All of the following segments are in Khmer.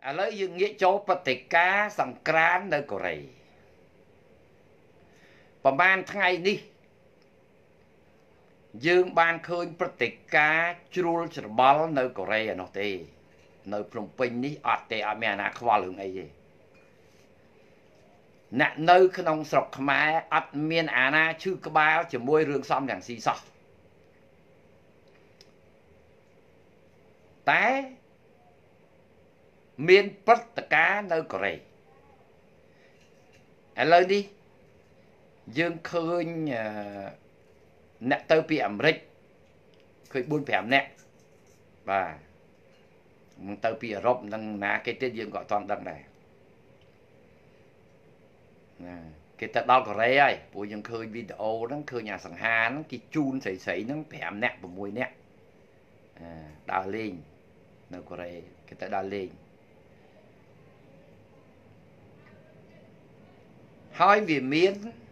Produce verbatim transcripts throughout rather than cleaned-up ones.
ឥឡូវយើងងាកចូលព្រឹត្តិការណ៍សង្ក្រាន្តនៅកូរ៉េប្រហែលថ្ងៃនេះយើងបានឃើញព្រឹត្តិការណ៍ជ្រួលច្របល់នៅកូរ៉េឯនោះទេនៅភ្នំពេញនេះអត់ទេអត់មានអាណាខ្វល់រឿងអីទេអ្នកនៅក្នុងស្រុកខ្មែរអត់មានអាណាឈឺក្បាលជាមួយរឿងសំរងស៊ីសោះតែមានព្រឹត្តិការណ៍នៅកូរ៉េឥឡូវនេះយើងឃើញអ្នកទៅពីអាមេរិកឃើញbốn 5នាក់បាទមិនទៅពីអឺរ៉ុបនឹងណាគេទៀតយើងក៏អត់ទាន់ដឹងដែរណាគេទៅដល់កូរ៉េហើយព្រោះយើងឃើញវីដេអូហ្នឹងឃើញអាសង្ហាហ្នឹងគេជូនស្រីស្រីហ្នឹង5នាក់6នាក់ដើរលេងនៅកូរ៉េគេទៅដើរលេងហើយវាមាន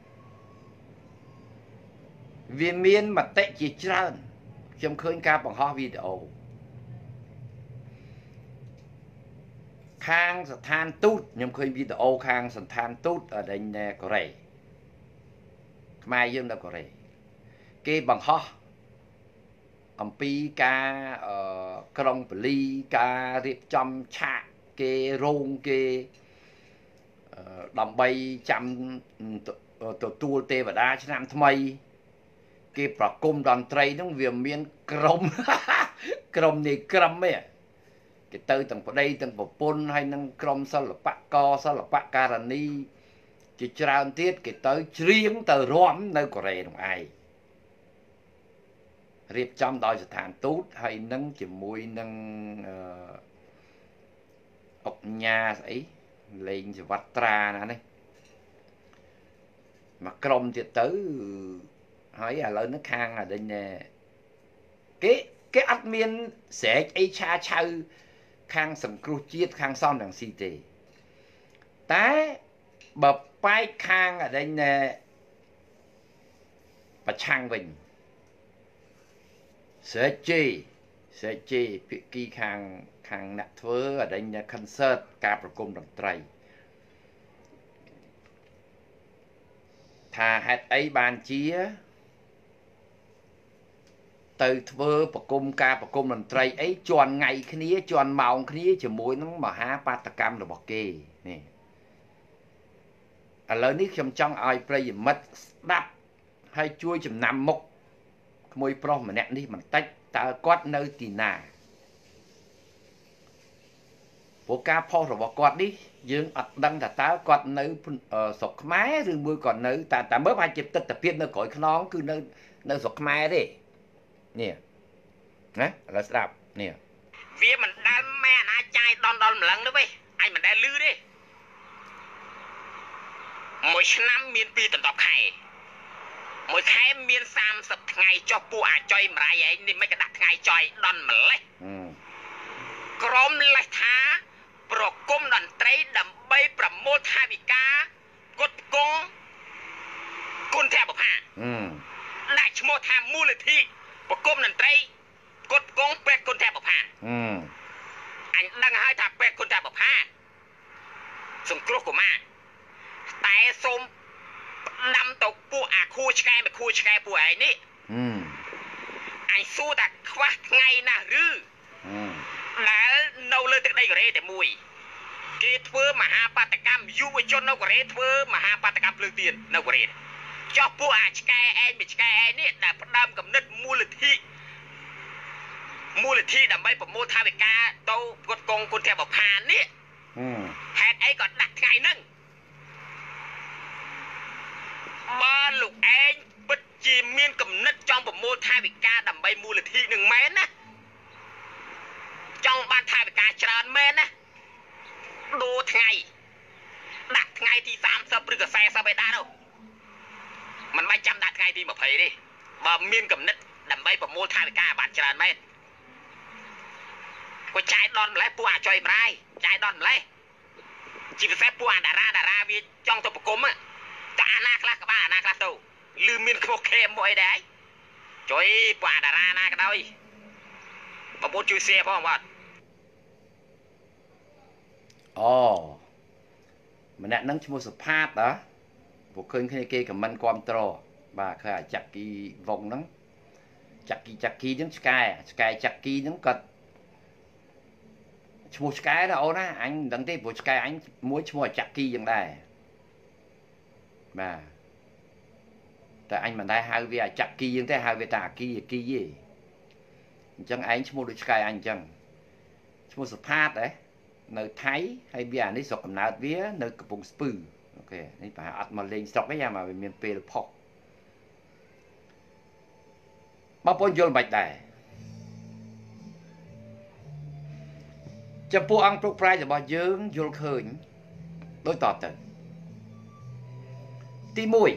វាមានមតិជាច្រើនខ្ញុំឃើញការបង្ហោះវីដេអូខាងស្ថានទូតខ្ញុំឃើញវីដេអូខាងស្ថានទូតở đâyនៅកូរ៉េខ្មែរយើងនៅកូរ៉េគេបង្ហោះអំពីការក្រុងប៉ូលីការរៀបចំឆាកគេរោងគេដើម្បីចាំទទួលទេវតាឆ្នាំថ្មីគេប្រគំតន្ត្រីហ្នឹងវាមានក្រុមក្រុមនេះក្រមឯងគេទៅទាំងប្តីទាំងប្រពន្ធហើយនឹងក្រុមសិល្បករសិល្បករនីជាច្រើនទៀតគេទៅច្រៀងទៅរាំនៅកូរ៉េនោះឯងរៀបចំដោយស្ថានទូតហើយនឹងជាមួយនឹងអុកញ៉ាស្អីលេងសវត្ត្រាណានេះមកក្រុមទៀតទៅហើយឥឡូវនេះខាងអដិញគេគេអត់មានស្រែកអីឆាឆៅខាងសង្គ្រោះជាតិខាងសំរងស៊ីទេតែបើបែកខាងអដិញប្រឆាំងវិញស្រែកជេស្រែកជេភាគីខាងខាងអ្នកធ្វើអដិញ concert ការប្រគំតន្ត្រីថាហេតុអីបានជាទៅធ្វើប្រគំការប្រគំតន្ត្រីអីជន់ថ្ងៃគ្នាជន់ម៉ោងគ្នាជាមួយនឹងមហាបាតកម្មរបស់គេនេះឥឡូវនេះខ្ញុំចង់ឲ្យប្រិយមិត្តស្ដាប់ហើយជួយចំណាំមុខក្មួយប្រុសម្នាក់នេះបន្តិចតើគាត់នៅទីណាព្រោះការផុសរបស់គាត់នេះយើងអត់ដឹងថាតើគាត់នៅស្រុកខ្មែរឬមួយក៏នៅតែតែមើលអាចជាទិដ្ឋភាពនៅក្រោយខ្នងគឺនៅនៅស្រុកខ្មែរទេនេះណាឥឡូវស្ដាប់នេះវាមិនដែលមែនអាចាយដនដល់ម្លឹងទេវិញអញមិនដែលលឺទេមួយឆ្នាំមានពីរដណ្ដប់ខែមួយខែមានសាមសិបថ្ងៃចុះពួកអាចុយម្រាយឯងនេះមិនក៏ដាក់ថ្ងៃចុយដនម្លេះក្រុមលេះថាប្រគំតន្ត្រីដើម្បីប្រមូលថវិកាគុតគង់គុណធបុផាដាក់ឈ្មោះថាមូលនិធិប្រគំតន្ត្រីគុតគង់ពេទ្យគុណធបុផាអញដឹងហើយថាពេទ្យគុណធបុផាសង្គ្រោះកុមារតែសូមដាំទៅពួកអាខួឆ្កែមកខួឆ្កែពួកឯងនេះអញសួរថាខ្វះថ្ងៃណាស់ឬដែលនៅលើទឹកដីកូរ៉េតែមួយគេធ្វើមហាបាតកម្មយុវជននៅកូរ៉េធ្វើមហាបាតកម្មភ្លើងទៀននៅកូរ៉េចុះពួកអាឆ្កែឯងមួយឆ្កែឯងនេះដែលផ្ដើមកំណត់មូលនិធិមូលនិធិដើម្បីប្រមូលថវិកាទៅគុតគង់គុណធបុផានេះហេតុអីក៏ដាក់ថ្ងៃហ្នឹងបើលោកឯងពិតជាមានកំណត់ចង់ប្រមូលថវិកាដើម្បីមូលនិធិនឹងមែនណាចង់បានថវិកាច្រើនមែនណាដូរថ្ងៃដាក់ថ្ងៃទីសាមសិបឬក៏สี่สิបឯដានោះមិនបាច់ចាំដាក់ថ្ងៃទីยี่สิบទេបើមានកំណត់ដើម្បីប្រមូលថវិកាបានច្រើនមែនគាត់ចាយដនម្លេះពួកអាចុយម្រាយចាយដនម្លេះជាពិសេសពួកអាតារាតារាវាចង់ទៅប្រគំតែអាណាខ្លះក្បាលអាណាខ្លះទៅលឺមានឈ្មោះខេមមួយអីដែរចុយពួកអាតារាណាក៏ដោយបងប្អូនជួយ share ផងបាទ Ồ mình nè nâng mua sập phát đó bộ khơi khi kia cầm mình quan trò bà khơi chặt kỳ vòng nắng chặt kỳ chặt kỳ những sky sky chặt kỳ những cật mua sky đó ô na anh đăng tiếp bộ sky anh muốn mua chặt kỳอย่างđây bà tại anh mà đây hai về chặt kỳ những thế hai về tà kỳ kỳ gì chẳng anh mua được sky anh chẳng mua sập phát đấy nơi Thái hay bia này sọc cầm nát vía nơi cặp bông spư ok này phải ăn mà lên sọc cái nhà mà miền Tây là phọc bao bốn vô bạch đài cho phụ ăn pro prai là bao dương vô khơi đối tọt từ tí mùi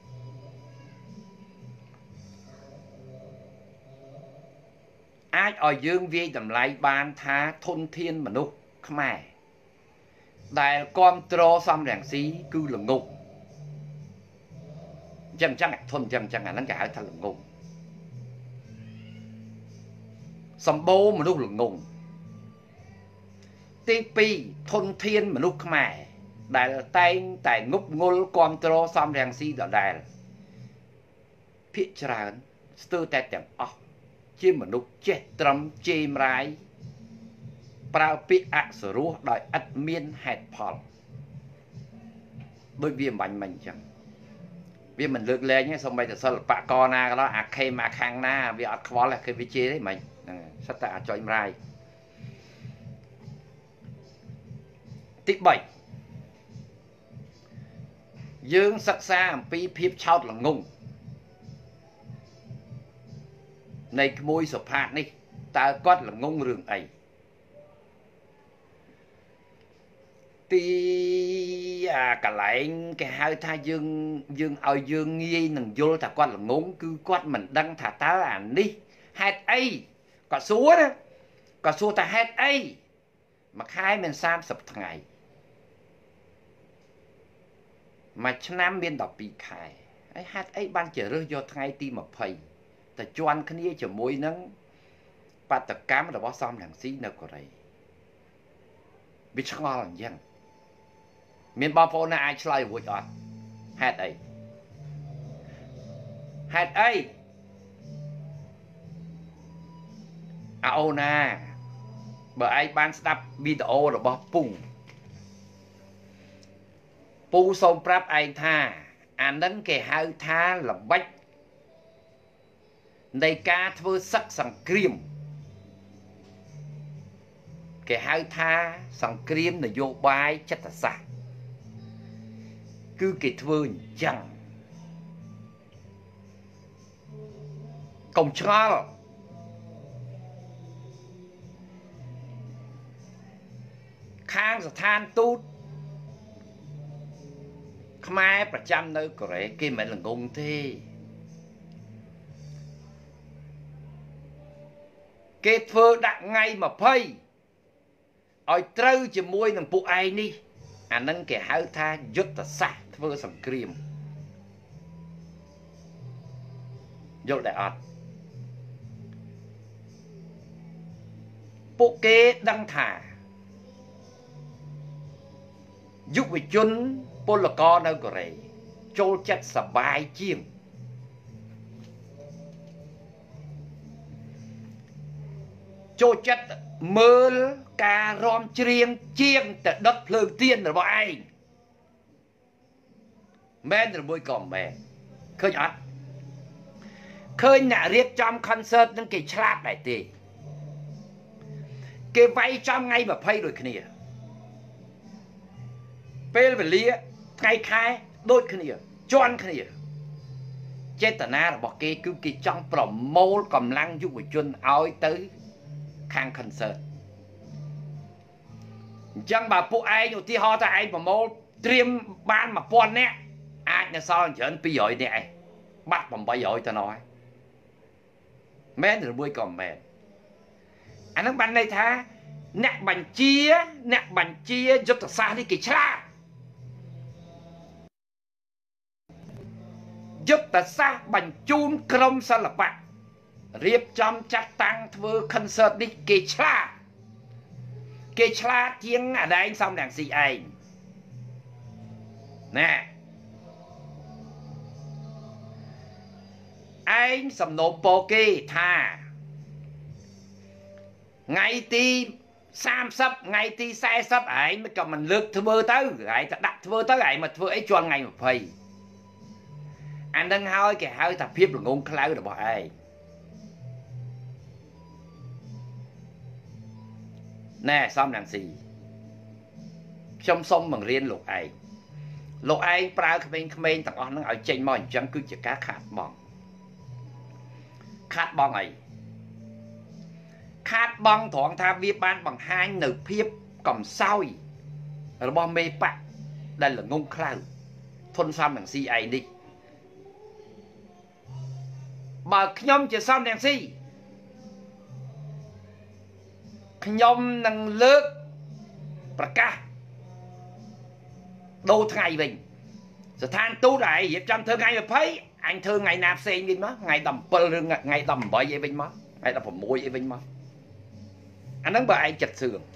ai ở dương vi tầm lại ban tha thôn thiên mà nụ Khmer đại con trò xăm ràng xí cứ là ngục chẳng chẳng thôn chẳng chẳng là nó cả thật là ngục xăm bố mà lúc là ngục tí pi thôn thiên mà lúc Khmer đại là tay tại ngục ngôn con trò xăm ràng xí đó đại phía tràn stơ tay chẳng ọc chứ mà lúc chết trầm chêm rái Prao pi ạ sở rùa đòi ắt miên hẹt phọl đôi viêm bánh mình chẳng viêm mình lược lên nhé xong bây giờ sao là bạ con na đó ạ khay mà khang na vì ắt khó là cái vị chế đấy mình sắp tạ cho em rai tích bảy dương sắc xa pi phiếp chót là ngung này cái môi sụp hạt đi ta có là ngung rừng ấy tí à cả lại cái hai tha dương dương ở dương nghi nằng vô thà quan là ngốn cứ quan mình đăng thà tá ảnh đi hát ấy có số đó có số ta hát ấy mà khai mình sam sập ngày mà năm biên đọc bị khai ấy hát ấy ban trở rơi do ngày ti mà phầy ta choan cái này chờ môi nắng ba tập cám là bó xóm làng xí nào có đây bị ngon là dân miền bao phố này ai chơi vui giọt hát ấy hát ấy à ô na bởi ai ban đập video rồi bao pung pu xôm prap anh tha anh đến cái hai tha là bách đây ca thưa sắc sằng kriêm cái hai tha sằng kriêm là vô bài chất là sạch cứ cái thưa chẳng công cho khang sa than tốt Khmerประจำនៅកូរ៉េគេមិនល្ងងទេគេធ្វើដាក់ថ្ងៃยี่สิบឲ្យត្រូវជាមួយនឹងពួកឯងនេះអានឹងគេហៅថាយុទ្ធសាស្ត្រធ្វើសង្គ្រាមយល់ដែរអត់ពួកគេដឹងថាយុវជនពលករនៅកូរ៉េចូលចិត្តសបាយជាងចូលចិត្តមើលការរាំច្រៀងជាងទៅដុតភ្លើងទៀនរបស់ឯងមែនឬមួយក៏មែនឃើញអត់ឃើញអ្នករៀបចំ concert នឹងគេឆ្លាតដែរទេគេវាយចំថ្ងៃยี่สิบដូចគ្នាពេលវេលាថ្ងៃខែដូចគ្នាជន់គ្នាចេតនារបស់គេគឺគេចង់ប្រមូលកម្លាំងយុវជនឲ្យទៅខាង concert អញ្ចឹងបើពួកឯងឧទាហរណ៍ថាឯងប្រមូលត្រៀមបានmột nghìnនាក់អាចនៅសល់ច្រើនពីររយនាក់ឯងបាត់tám trămទៅណោះហើយមែនឬមួយក៏មែនអានឹងបានន័យថាអ្នកបញ្ជាអ្នកបញ្ជាយុទ្ធសាស្ត្រនេះគេឆ្លាតយុទ្ធសាស្ត្របញ្ជូនក្រុមសិល្បៈរៀបចំចាត់តាំងធ្វើ concert នេះគេឆ្លាតគេឆ្លាតជាងអាដែងសំរងស៊ីឯងណែឯងសំណូមពរគេថាថ្ងៃទីសាមសិបថ្ងៃទីសែសិបឯងក៏មិនលើកធ្វើទៅឯងទៅដាក់ធ្វើទៅឯងមកធ្វើអីជាន់ថ្ងៃยี่สิบអានឹងហើយគេហៅថាភាពល្ងងខ្លៅរបស់ឯងណែសំរងស៊ីខ្ញុំសូមបង្រៀនលោកឯងលោកឯងប្រើក្មេងៗទាំងអស់ហ្នឹងឲ្យចេញមកអញ្ចឹងគឺជាការខាតបង់ខាតបង់អីខាតបង់ត្រង់ថាវាបានបង្ហាញនៅភាពកំសោយរបស់មេបៈដែលល្ងងខ្លៅធនសំរងស៊ីឯងនេះបើខ្ញុំជាសំរងស៊ីខ្ញុំនឹងលើកប្រកាសដូរថ្ងៃវិញស្ថានទូតឯងរៀបចំធ្វើថ្ងៃยี่สิบអញធ្វើថ្ងៃណាផ្សេងវិញមកថ្ងៃដប់เจ็ดឬថ្ងៃដប់แปดអីវិញមកថ្ងៃដប់หกអីវិញមកអាហ្នឹងបើឯងចិត្តសឿង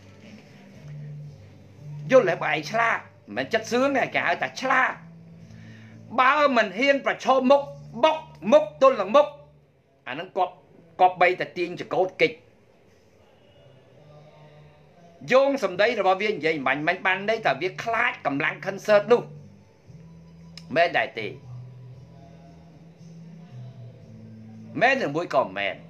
យល់ហើយបើឯងឆ្លាតមិនមែនចិត្តសឿងទេគេហៅថាឆ្លាតបើមិនហ៊ានប្រឈមមុខបុកមុខទល់នឹងមុខអាហ្នឹងគប់គប់បីតែទាញចកោតកិច្ចយោងសម្ដីរបស់វានិយាយមិនបាញ់បានន័យថាវាខ្លាចកម្លាំង concert នោះមែនដែរទេមែនឬមួយក៏មែន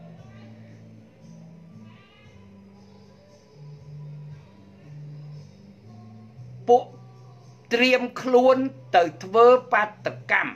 ពួកត្រៀមខ្លួនទៅធ្វើបាតកម្ម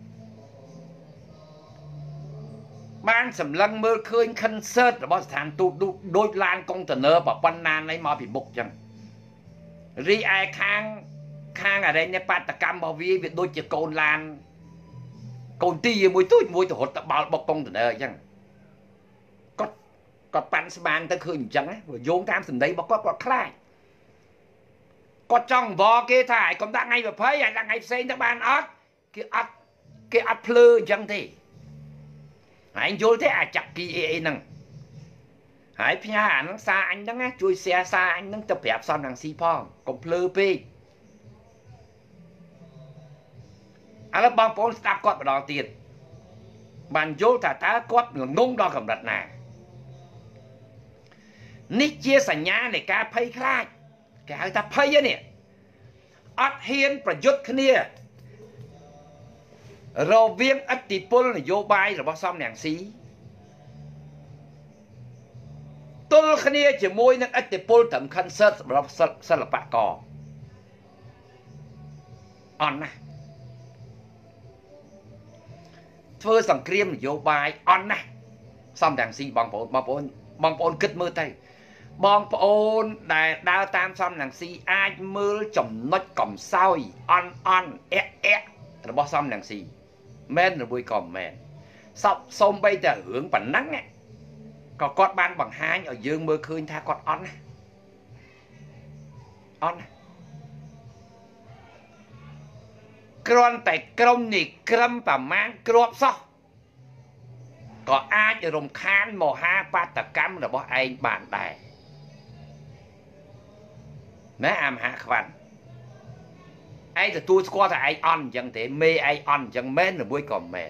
បានសម្លឹងមើលឃើញ concert របស់ស្ថានទូតដូចឡានកុងតឺន័រប៉ុណ្ណានៃមកពីមុខចឹងរីឯខាងខាងអរិញបាតកម្មរបស់វាវាដូចជាកូនឡានកូនទីមួយទូចមួយទៅរត់ទៅបោលបុកកុងតឺន័រអញ្ចឹងគាត់គាត់ប៉ាន់ស្មានទៅឃើញអញ្ចឹងយោងតាមសម្ដីរបស់គាត់គាត់ខ្លាចគាត់ចង់វល់គេថាឲ្យកុំដាក់ថ្ងៃยี่สิบហើយដាក់ថ្ងៃផ្សេងទៅបានអត់គេអត់គេអត់ភ្លើអញ្ចឹងទេហើយយល់ទេអាចចាក់គីអីអីហ្នឹងហើយផ្ញើអាហ្នឹងសារអញហ្នឹងជួយ share សារអញហ្នឹងទៅប្រាប់សំរងស៊ីផងកុំភ្លើពេកឥឡូវបងប្អូនស្ដាប់គាត់ម្ដងទៀតបានយល់ថាតើគាត់ល្ងងដល់កម្រិតណានេះជាសញ្ញានៃការភ័យខ្លាចគេហៅថាភ័យនេះអត់ហ៊ានប្រយុទ្ធគ្នារវាងឥទ្ធិពលនយោបាយរបស់សំរងស៊ីទល់គ្នាជាមួយនឹងឥទ្ធិពលត្រឹម concert សម្រាប់សិល្បករអន់ណាស់ធ្វើសង្គ្រាមនយោបាយអន់ណាស់សំរងស៊ីបងប្អូនបងប្អូនបងប្អូនគិតមើលទៅបងប្អូនដែលដើរតាមសំរងស៊ីអាចមើលចំណុចកំសោយអន់អន់អែកអែករបស់សំរងស៊ីមែនឬមួយក៏មែនសពសូមបីតែរឿងប៉ុណ្ណឹងក៏គាត់បានបង្ហាញឲ្យយើងមើលឃើញថាគាត់អន់ណាអន់ណាគ្រាន់តែក្រុមនេះក្រឹមប្រមាណគ្រាប់សោះក៏អាចរំខានមហាបាតកម្មរបស់ឯងបានដែរណែអាមហាខ្វាន់ឯងទទួលស្គាល់ថាឯងអន់អញ្ចឹងទេមេឯងអន់អញ្ចឹងមែនឬមួយក៏មែន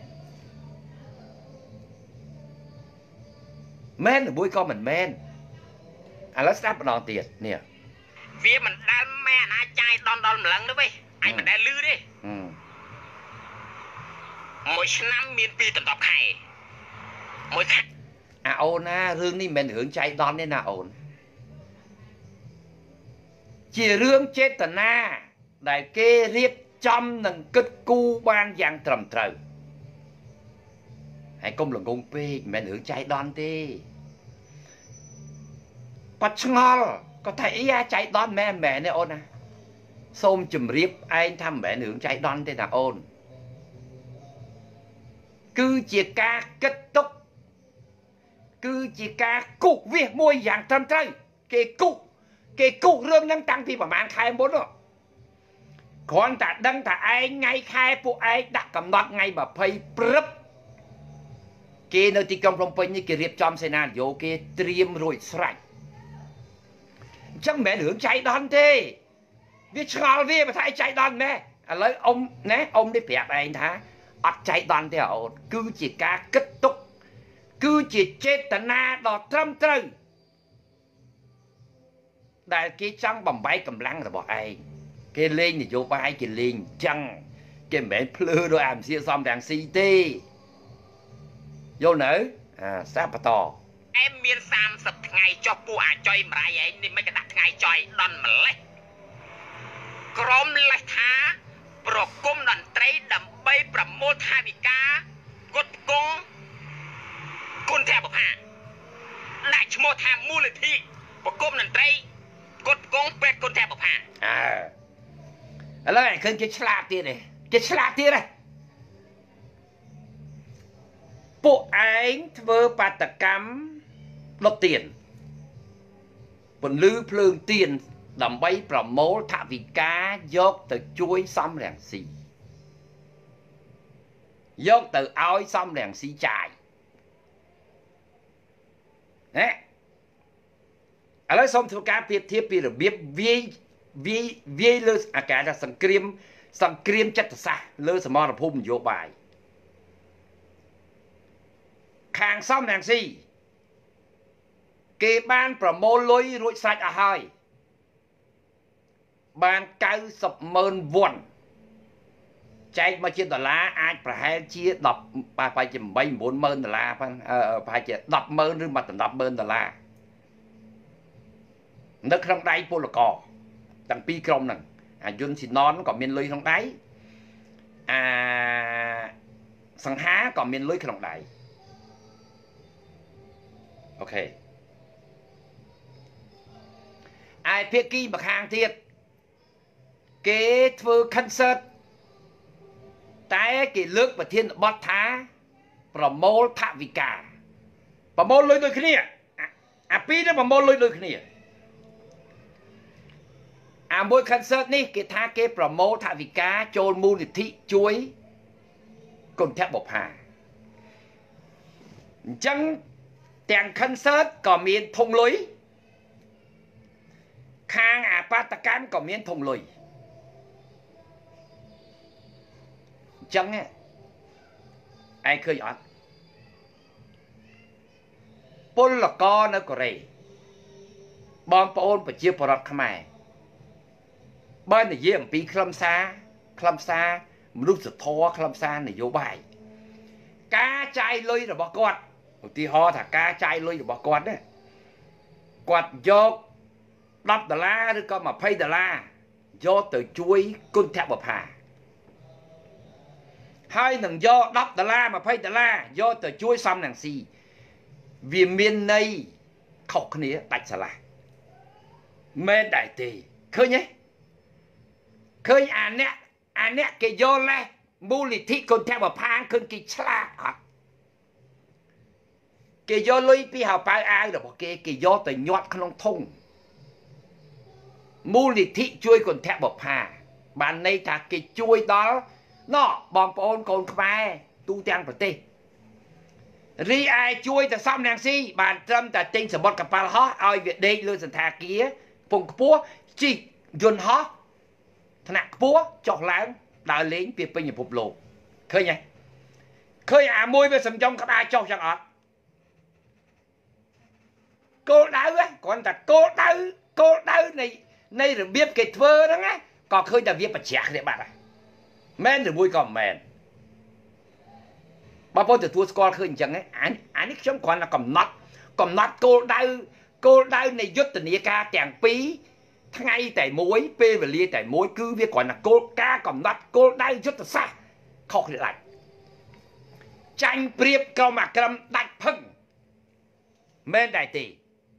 មែនឬមួយក៏មិនមែនឥឡូវស្ដាប់ម្ដងទៀតនេះវាមិនដែលមែនអាចចាយដនដល់ម្លឹងទេវិញអញមិនដែលលឺទេមួយឆ្នាំមានពីរដណ្ដប់ខែមួយខែអាអូនណារឿងនេះមិនមែនរឿងចៃដន្យទេណាអូនជារឿងចេតនាដែលគេរៀបចំនិងគិតគូរបានយ៉ាងត្រឹមត្រូវហើយកុំល្ងងពេកមិនមែនរឿងចៃដន្យទេគាត់ឆ្ងល់គាត់ថាអីអាចៃដន្យមែនមែនទេអូនណាសូមជម្រាបឯងថាមិនមែនរឿងចៃដន្យទេណាអូនគឺជាការគិតទុកគឺជាការគុកវាសមួយយ៉ាងត្រឹមត្រូវគេគុកគេគុករឿងហ្នឹងតាំងពីប្រហែលខែមុនគ្រាន់តែដឹងថាឯងថ្ងៃខែពួកឯងដាក់កំណត់ថ្ងៃยี่สิบព្រឹបគេនៅទីក្រុងភ្នំពេញនេះគេរៀបចំសេណារីយ៉ូគេត្រៀមរួចស្រេចអ chẳng mẹ hưởng chạy đòn thế vì ngọt vì mà thấy chạy đòn mẹ à lấy ông nè ông đi bẹp anh thá ắt chạy đòn thế hậu cứ chỉ cá kết thúc cứ chỉ chết tận na đọt trăm trừ đại cái trăng bầm bay cầm lăng là bỏ ai cái lên thì vô bay cái lên trăng cái mẹ plư đôi am xia xóm đàn xì tê vô nữ à sắp bà to em miên sam sập ngày cho pu à chơi mà ai ấy nên mấy cái đặt ngày chơi đòn mà lấy Krom lấy thá pro cung đòn trấy đầm bay pro mô tha bị cá cốt cung côn theo bậc hạ đại mô tha mua lịch thi pro cung đòn trấy cốt cung pet côn theo bậc hạ àแล้วไอ้คนจะฉลาดตีเลยจะฉลาดตีเลยពួកឯងធ្វើបាតកម្មដុតទៀនពន្លឺភ្លើងទៀនដើម្បីប្រមូលថវិកាយកទៅជួយសំរងស៊ីយកទៅឲ្យសំរងស៊ីចាយហ៎ឥឡូវសូមធ្វើការប្រៀបធៀបពីរបៀបវាយវាយវាយលើអាការថាសង្គ្រាមសង្គ្រាមចិត្តសាស្ត្រលើសមរភូមិនយោបាយខាងសំរងស៊ីគេបានប្រមូលលុយរួចស្រេចអស់ហើយបានកៅសិបម៉ឺនវ៉ុនចែកមកជាដុល្លារអាចប្រហែលជា10ប្រហែលជា8 9ម៉ឺនដុល្លារផងប្រហែលជា10ម៉ឺនឬមកដល់10ម៉ឺនដុល្លារនៅក្នុងដៃពលករទាំងពីរក្រុមហ្នឹងអាយុនស៊ីណនក៏មានលុយក្នុងដៃអាសង្ហាក៏មានលុយក្នុងដៃអូខេឯភាគីម្ខាងទៀតគេធ្វើ concert តែគេលើកប្រធានបទថាប្រមូលថវិកាប្រមូលលុយដូចគ្នាអាពីរនេះប្រមូលលុយដូចគ្នាអាមួយ concert នេះគេថាគេប្រមូលថវិកាចូលមូលនិធិជួយគុណធបុប្ផាអញ្ចឹងទាំង concert ក៏មានធុងលុយខាងអាបាតកម្មក៏មានធុងលុយអញ្ចឹងឯងឃើញអត់ពលករនៅកូរ៉េបងប្អូនប្រជាពលរដ្ឋខ្មែរបើនិយាយអំពីខ្លឹមសារខ្លឹមសារមនុស្សធម៌ខ្លឹមសារនយោបាយការចាយលុយរបស់គាត់ឧទាហរណ៍ថាការចាយលុយរបស់គាត់ណាគាត់យក10ដុល្លារឬក៏20ដុល្លារយកទៅជួយគុណធបុប្ផាហើយនឹងយក10ដុល្លារ20ដុល្លារយកទៅជួយសំរងស៊ីវាមានន័យខុសគ្នាដាច់ស្រឡះមែនដែរទេឃើញទេឃើញអាអ្នកអាអ្នកគេយកលេះមូលនិធិគុណធបុប្ផាឃើញគេឆ្លាតអត់គេយកលុយពីហៅប៉ៅអាវរបស់គេគេយកទៅញាត់ក្នុងធុងមូលនិធិជួយគុណធបុប្ផាបានន័យថាគេជួយដល់ណោះបងប្អូនកូនខ្មែរទូទាំងប្រទេសរីឯជួយទៅសំរងស៊ីបានត្រឹមតែទិញសម្បត្តិកប៉ាល់ហោះឲ្យវាដេកលើសន្តាគារពងខ្ពស់ជីកយន្តហោះថ្នាក់ខ្ពស់ចុះឡើងដើរលេងពីពេញពិភពលោកឃើញទេឃើញអាមួយវាសំចំក្តារចុះចឹងអត់គោលដៅគ្រាន់តែគោលដៅគោលដៅនៃនៃរបៀបគេធ្វើហ្នឹងណាក៏ឃើញតែវាបញ្ជាក់គ្នាបាត់ហើយមែនឬមួយក៏មិនមែនបងប្អូនទទួលស្គាល់ឃើញអញ្ចឹងអាអានេះខ្ញុំគ្រាន់តែកំណត់កំណត់គោលដៅគោលដៅនៃយុទ្ធនាការទាំងពីរថ្ងៃតែមួយពេលវេលាតែមួយគឺវាគ្រាន់តែគោលការកំណត់គោលដៅយុទ្ធសាស្ត្រខុសគ្នាដាច់ចាញ់ព្រៀបក្រុមអាក្រឹមដាច់ផឹងមែនដែរទេ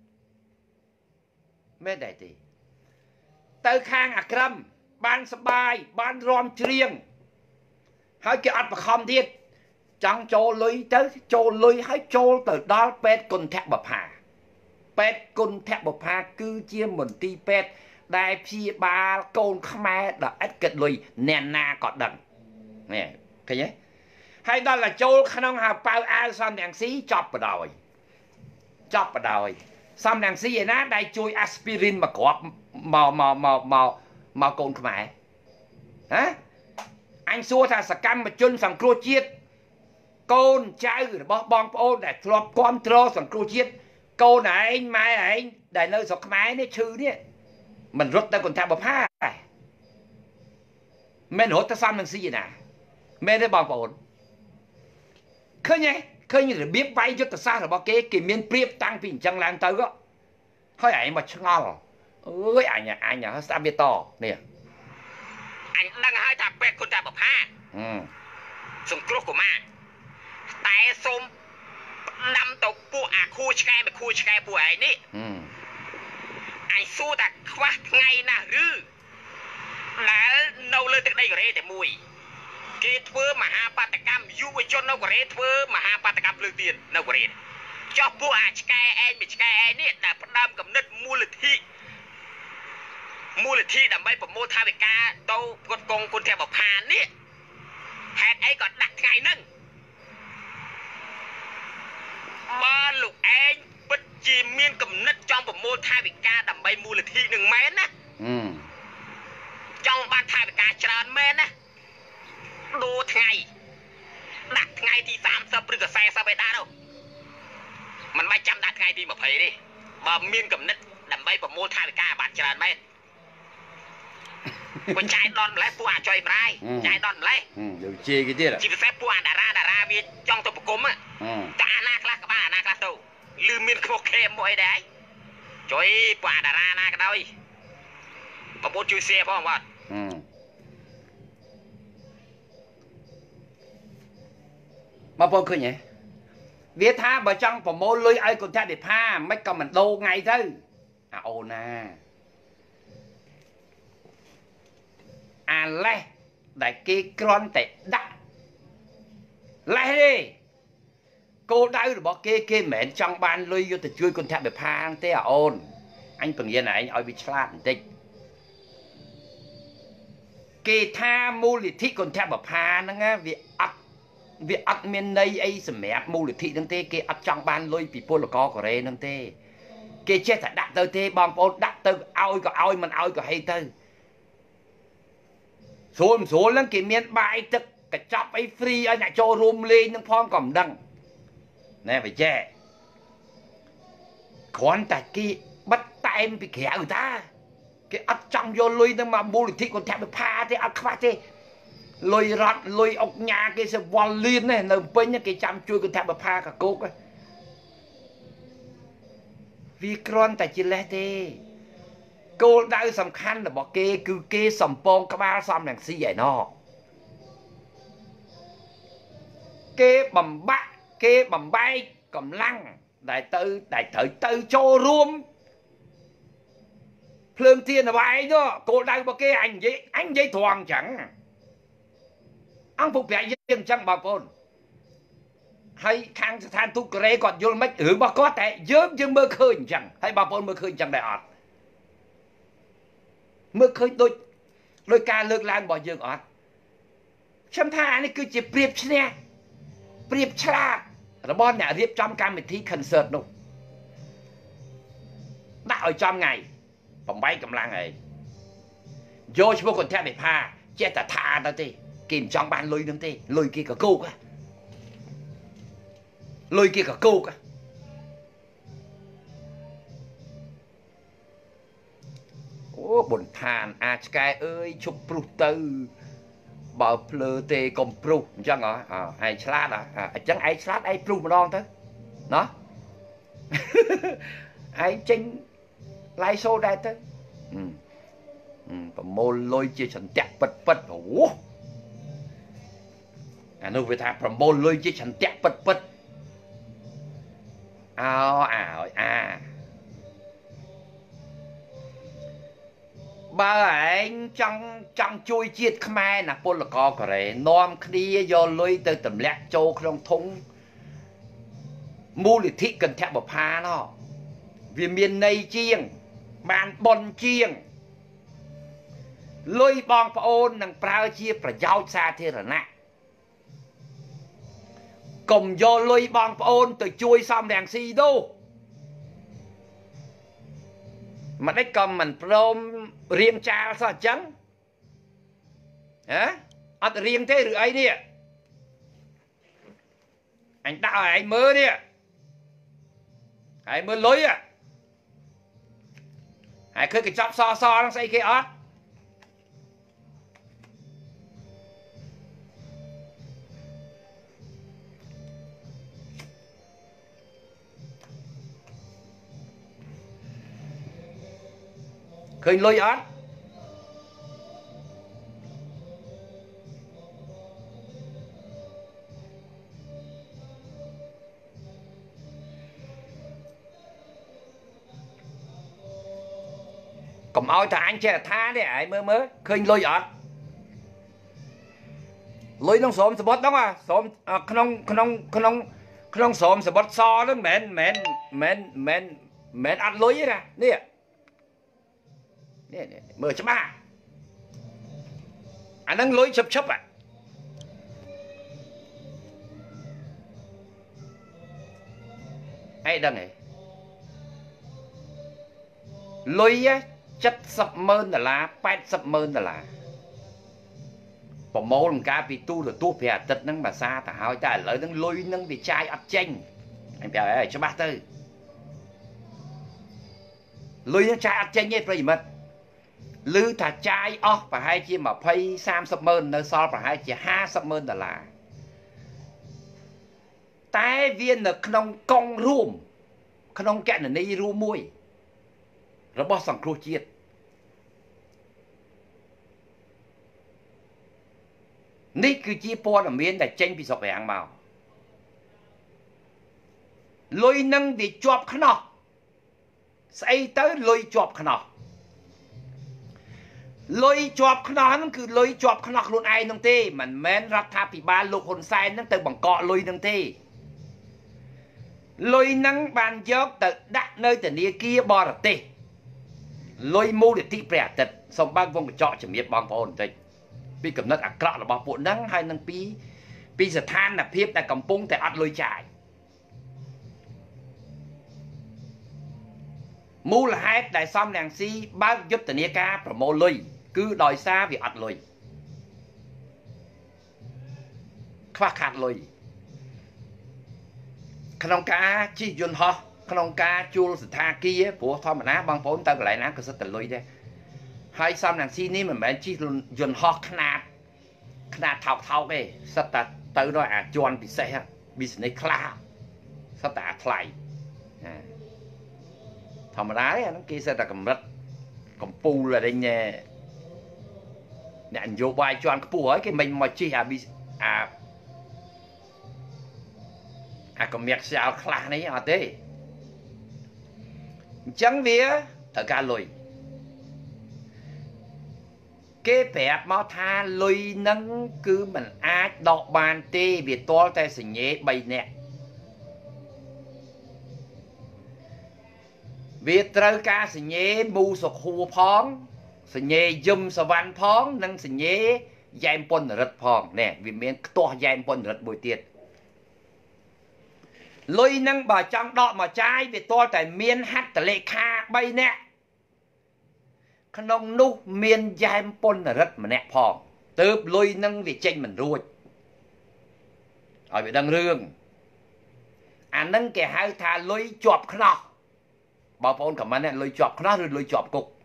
មែនដែរទេទៅខាងអាក្រឹមបានសបាយបានរំច្រៀងហើយគេអត់បខំទៀតចង់ចូលលុយទៅចូលលុយហើយចូលទៅដល់ពេទ្យគុណធបុប្ផាពេទ្យគុណធបុប្ផាគឺជាមន្ទីរពេទ្យដែលព្យាបាលកូនខ្មែរដល់ឥតគិតលុយអ្នកណាក៏ដឹងនេះឃើញទេហើយដល់តែចូលក្នុងហៅប៉ៅអាវសំរងស៊ីចប់បដ ாய் ចប់បដ ாய் សំរងស៊ីឯណាដែលជួយអាស្ពីរីនមកគ្រាប់មកមកមកមកមកកូនខ្មែរហ៎អញសួរថាសកម្មជនសង្គ្រោះជាតិកូនចៅរបស់បងប្អូនដែលធ្លាប់គ្រប់គ្រងសង្គ្រោះជាតិកូនឯងម៉ែឯងដែលនៅស្រុកខ្មែរនេះឈឺនេះមិនរត់ទៅគន្ធបផាមិនរត់ទៅសំរងស៊ីឯណាមែនទេបងប្អូនឃើញទេឃើញរបៀបវាយយុទ្ធសាស្ត្ររបស់គេគេមានប្រៀបតាំងពីអញ្ចឹងឡើងទៅក៏ហើយឯងមកឆ្ងល់អើយអញអញស្ដាប់វាតនេះអញដឹងហើយថាពេទ្យគុណតែបផាសង្គ្រោះកុមារតែសូមដាំទៅពួកអាខួឆ្កែមកខួឆ្កែពួកឯងនេះអញសួរថាខ្វះថ្ងៃណាស់ឬដែលនៅលើទឹកដីកូរ៉េតែមួយគេធ្វើមហាបាតកម្មយុវជននៅកូរ៉េធ្វើមហាបាតកម្មភ្លើងទៀននៅកូរ៉េចុះពួកអាឆ្កែឯងមួយឆ្កែឯងនេះដែលផ្ដើមកំណត់មូលនិធិមូលនិធិដើម្បីប្រមូលថវិកាទៅគាត់កងគុណធបផាននេះហេតុអីក៏ដាក់ថ្ងៃហ្នឹងបើលោកឯងពិតជាមានកំណត់ចង់ប្រមូលថវិកាដើម្បីមូលនិធិនឹងមែនណាចង់បានថវិកាច្រើនមែនណាដូរថ្ងៃដាក់ថ្ងៃទីសាមសិបឬក៏สี่สิបឯដានោះមិនបាច់ចាំដាក់ថ្ងៃទីยี่สิบទេបើមានកំណត់ដើម្បីប្រមូលថវិកាបានច្រើនមែនបញ្ចាយដនម្លេះពួកអាចុយប្រាយចាយដនម្លេះយើងជេរគេទៀតជាពិសេសពួកអាតារាតារាវាចង់ទៅប្រគំតែអាណាខ្លះក៏បានអាណាខ្លះទៅលឺមានខ្ពស់ខេមមួយអីដែរជួយពួកអាតារាណាក៏ដោយបងប្អូនជួយ share ផងបាទបងប្អូនឃើញទេវាថាបើចង់ប្រមូលលុយឲ្យគុណធតិផាមិនក៏មិនដូរថ្ងៃទៅអាអូនណាអាលេះដែលគេគ្រាន់តែដាក់លេះទេគោលដៅរបស់គេគេមិនមែនចង់បានលុយយកទៅជួយគុណធតិផាទេអាអូនអញបង្រៀនឯងឲ្យវាឆ្លាតបន្តិចគេថាមូលនិធិគុណធតិផាហ្នឹងវាអត់វាអត់មានន័យអីសម្រាប់មូលនិធិហ្នឹងទេគេអត់ចង់បានលុយពីពលករកូរ៉េហ្នឹងទេគេចេះតែដាក់ទៅទេបងប្អូនដាក់ទៅឲ្យក៏ឲ្យមិនឲ្យក៏ហីទៅស្រួលស្រួលហ្នឹងគេមានបាយទឹកកញ្ចប់អី free ឲ្យអ្នកចូលរួមលេងនឹងផងក៏មិនដឹងណែបច្ចេគ្រាន់តែគេបិទតែមពីក្រៅតាគេអត់ចង់យកលុយនឹងមកមូលនិធិគុណធតិផាទេអត់ខ្វះទេលុយរត់លុយអុកញ៉ាគេសវល់លៀននេះនៅពេញគេចាំជួយគុណធតិផាកកោកវាគ្រាន់តែជាលេះទេគោលដៅសំខាន់របស់គេគឺគេសំពងក្បាលសំរងស៊ីឯណោះគេបំបាក់គេបំបែកកម្លាំងដែលទៅដែលត្រូវទៅចូលរួមភ្លើងទៀនអ្វីនោះគោលដៅរបស់គេអញនិយាយអញនិយាយត្រង់អញ្ចឹងអង្គពុកប្រាក់យើងអញ្ចឹងបងប្អូនហើយខាងស្ថានទូតកូរ៉េគាត់យល់មិនរឿងរបស់គាត់តែយើងយើងមើលឃើញអញ្ចឹងហើយបងប្អូនមើលឃើញអញ្ចឹងដែរអត់មើលឃើញដូចដោយការលើកឡើងរបស់យើងអត់ខ្ញុំថាអានេះគឺជាប្រៀបឈ្នះប្រៀបឆ្លាតរបស់អ្នករៀបចំកម្មវិធី concert នោះដាក់ឲ្យចំថ្ងៃបំបីកម្លាំងឯងយកឈ្មោះគុណធតិផាចេះតែថាទៅទេគេមិនចង់បានលុយនឹងទេលុយគេក៏គោកលុយគេក៏គោកអូបុនឋានអាឆ្កែអើយឈប់ព្រុសទៅបើភ្លើទេកុំព្រុសអញ្ចឹងហ៎ឯងឆ្លាតហ៎អញ្ចឹងឯងឆ្លាតឯងព្រុសម្ដងទៅណោះឯងចេញឡាយសូដែរទៅប្រមូលលុយជាចន្ទៈពិតពិតអូអានោះវាថាប្រមូលលុយជាចន្ទៈពិតពិតអោអាឲ្យអាបើឯងចង់ចង់ជួយជាតិខ្មែរណាពលករកូរ៉េនាំគ្នាយកលុយទៅទម្លាក់ចូលក្នុងធុងមូលនិធិគន្ធបផាណោះវាមានន័យជាងបានបនជាងលុយបងប្អូននឹងប្រើជាប្រយោជន៍សាធារណៈកុំយកលុយបងប្អូនទៅជួយសំរងស៊ីនោះ mà đấy còn mình prom riêng cha sao chăng hả ở riêng thế rồi ấy đi anh tạo anh mơ đi anh mơ lối à anh khơi cái chóp so so nó xây cái ót khơi lôi ót còn ôi thà anh chơi tha đấy ai mơ mơ khơi lôi ót lôi nông xóm sờ bót đó à xóm không không không không xóm sờ bót so đó mền mền mền mền mền ăn lôi vậy nè nè nè mờ chấm ba anh đang lôi chập chập à ai đang này lôi á chất sập mơn là lá pet sập mơn là lá bỏ mẫu làm cá vì tu là tu phải tật năng mà xa ta hỏi ta lời năng lôi năng vì trai ấp chanh anh bảo ấy cho bác tư lôi năng trai ấp chanh ấy phải mất lư thà trai ó và hai chi mà phay sam sập mơn nơi so và hai chi ha sập mơn là lá tai viên là không công ruộng không kẹn là này ru môi rồi bỏ sòng cua chiết ní cứ chia po là miếng để tranh bị sọc vàng màu lôi năng để chọp khăn nọ xây tới lôi chọp khăn nọ lôi chọp khăn nọ nó cứ lôi chọp khăn nọ luôn ai nông tê mà men ra tháp thì ba lục hồn sai nó từ bằng cọ lôi nông tê lôi năng bàn dốc từ đặt nơi từ nia kia bò ra tê lôi mô để thị bẻ tật xong bác vong cái trọ chỉ miết bằng phone tê vì cầm nát ạc là bao bộ nắng hay năng pi pi giờ than là phiếp tại cầm pung tại ắt lôi chạy mu là hai đại xong nàng si bác giúp tình ca và mô lôi cứ đòi xa vì ắt lôi khoa khát lôi khăn ông ca chi dùn ho khăn ông ca chua sự tha kia của thôi mà ná bằng phone tao lại ná cơ sở tình lôi đây hai xong nàng si ní mà mẹ chi dùn ho khát khát thọc thọc ấy sao ta tới đó à chọn bị xe bị xe này khá sao ta thay thầm đá ấy nó kia sẽ là cầm rất cầm pu là đây nhé nè anh vô bài chọn cái pu ấy cái mình mà chi à bị à à cầm miệng sao khá này à thế chẳng vía thở ca lùi cái bẹp máu tha lùi nâng cứ mình ai đọc bàn tê vì to tay sẽ nhé bay nè vì trâu ca sẽ nhé mù sọc hù phong sẽ nhé dùm Sovan phong nâng sẽ nhé dạy bôn rật phong nè vì mình to dạy bôn rật bùi tiết lùi nâng bà trong đọ mà trai vì to tay miên hát tà lệ kha bay nè khăn ông nụ miên dạy bôn rật mà nè phong tớp lùi nâng vì chênh mình ruột ở bị đăng rương à nâng kẻ hai thà lùi chọp khăn ọ bảo phone cảm ơn nè lùi chọp khăn ọ rồi lùi chọp cục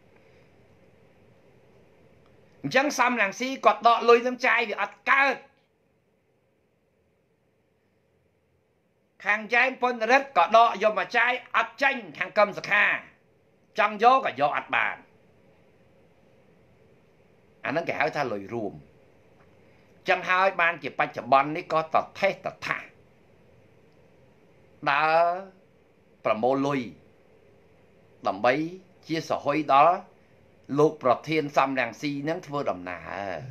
chẳng xăm nàng si quạt đọ lùi nâng trai vì ắt cao hàng trai bôn rật có đọ do mà trai ắt chênh hàng cầm sạc hà chẳng gió cả gió ắt bàn anh nó kể ta lời ruộng chẳng hai ban chỉ bạch chả bắn ní có tật thế tật thả đã bà mô lùi đầm bấy chia sẻ hôi đó lục bọc thiên xăm nàng si nâng thưa đầm nà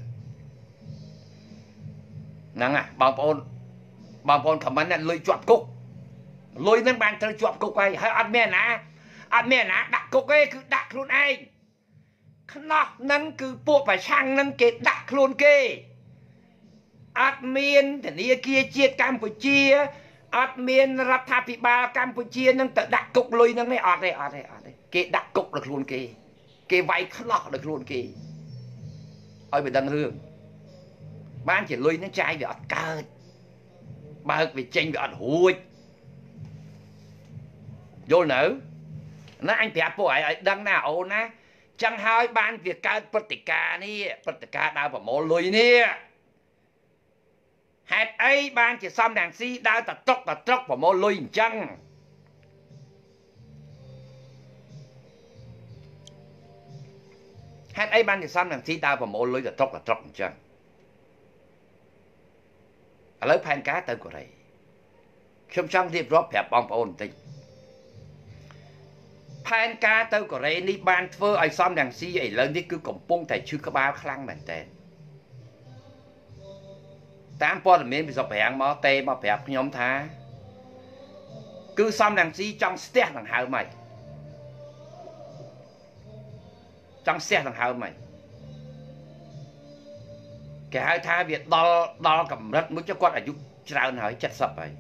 nâng à bà bồn bà bồn khả mắn là lùi chọp cục lùi nâng bàn thơ chọp cục ấy hay ăn mẹ ná ăn mẹ ná đặt cục ấy cứ đặt luôn anh nó nâng cứ bộ phải sang nâng kế đặt luôn kê admin thì nia kia chiết Campuchia admin Ratha Piba Campuchia nâng tự đặt cục lùi nâng này ọt đây ọt đây ọt đây គេដាក់គុកដល់ខ្លួនគេគេវាយខ្លោះដល់ខ្លួនគេឲ្យវាដឹងរឿងបានជាលុយនឹងចាយវាអត់កើតបើកវាចេញវាអត់រួចយល់នៅណាអញប្រាប់ពួកឯងឲ្យដឹងណាអូនណាចឹងហើយបានវាកើតព្រឹត្តិការណ៍នេះព្រឹត្តិការណ៍ដើរប្រមូលលុយនេះហេតុអីបានជាសំរងស៊ីដើរតត្រុកតត្រុកប្រមូលលុយអញ្ចឹងហេតុអីបានជាសំរងស៊ីដើរប្រមូលលុយតត្រុកតត្រុកអញ្ចឹងឥឡូវផែនការទៅកូរ៉េខ្ញុំចង់រៀបរាប់ប្រាប់បងប្អូនបន្តិចផែនការទៅកូរ៉េនេះបានធ្វើឲ្យសំរងស៊ីឥឡូវនេះគឺកំពុងតែឈឺក្បាលខ្លាំងមែនតើតាមព័ត៌មានពីសុខប្រាំងមកទេមកប្រាប់ខ្ញុំថាគឺសំរងស៊ីចង់ស្ទះដង្ហើមហ្មងចង់ស្ទះដង្ហើមហ្មងគេហៅថាវាដល់ដល់កម្រិតមួយចុះគាត់អាយុច្រើនហើយเจ็ดสิบហើយ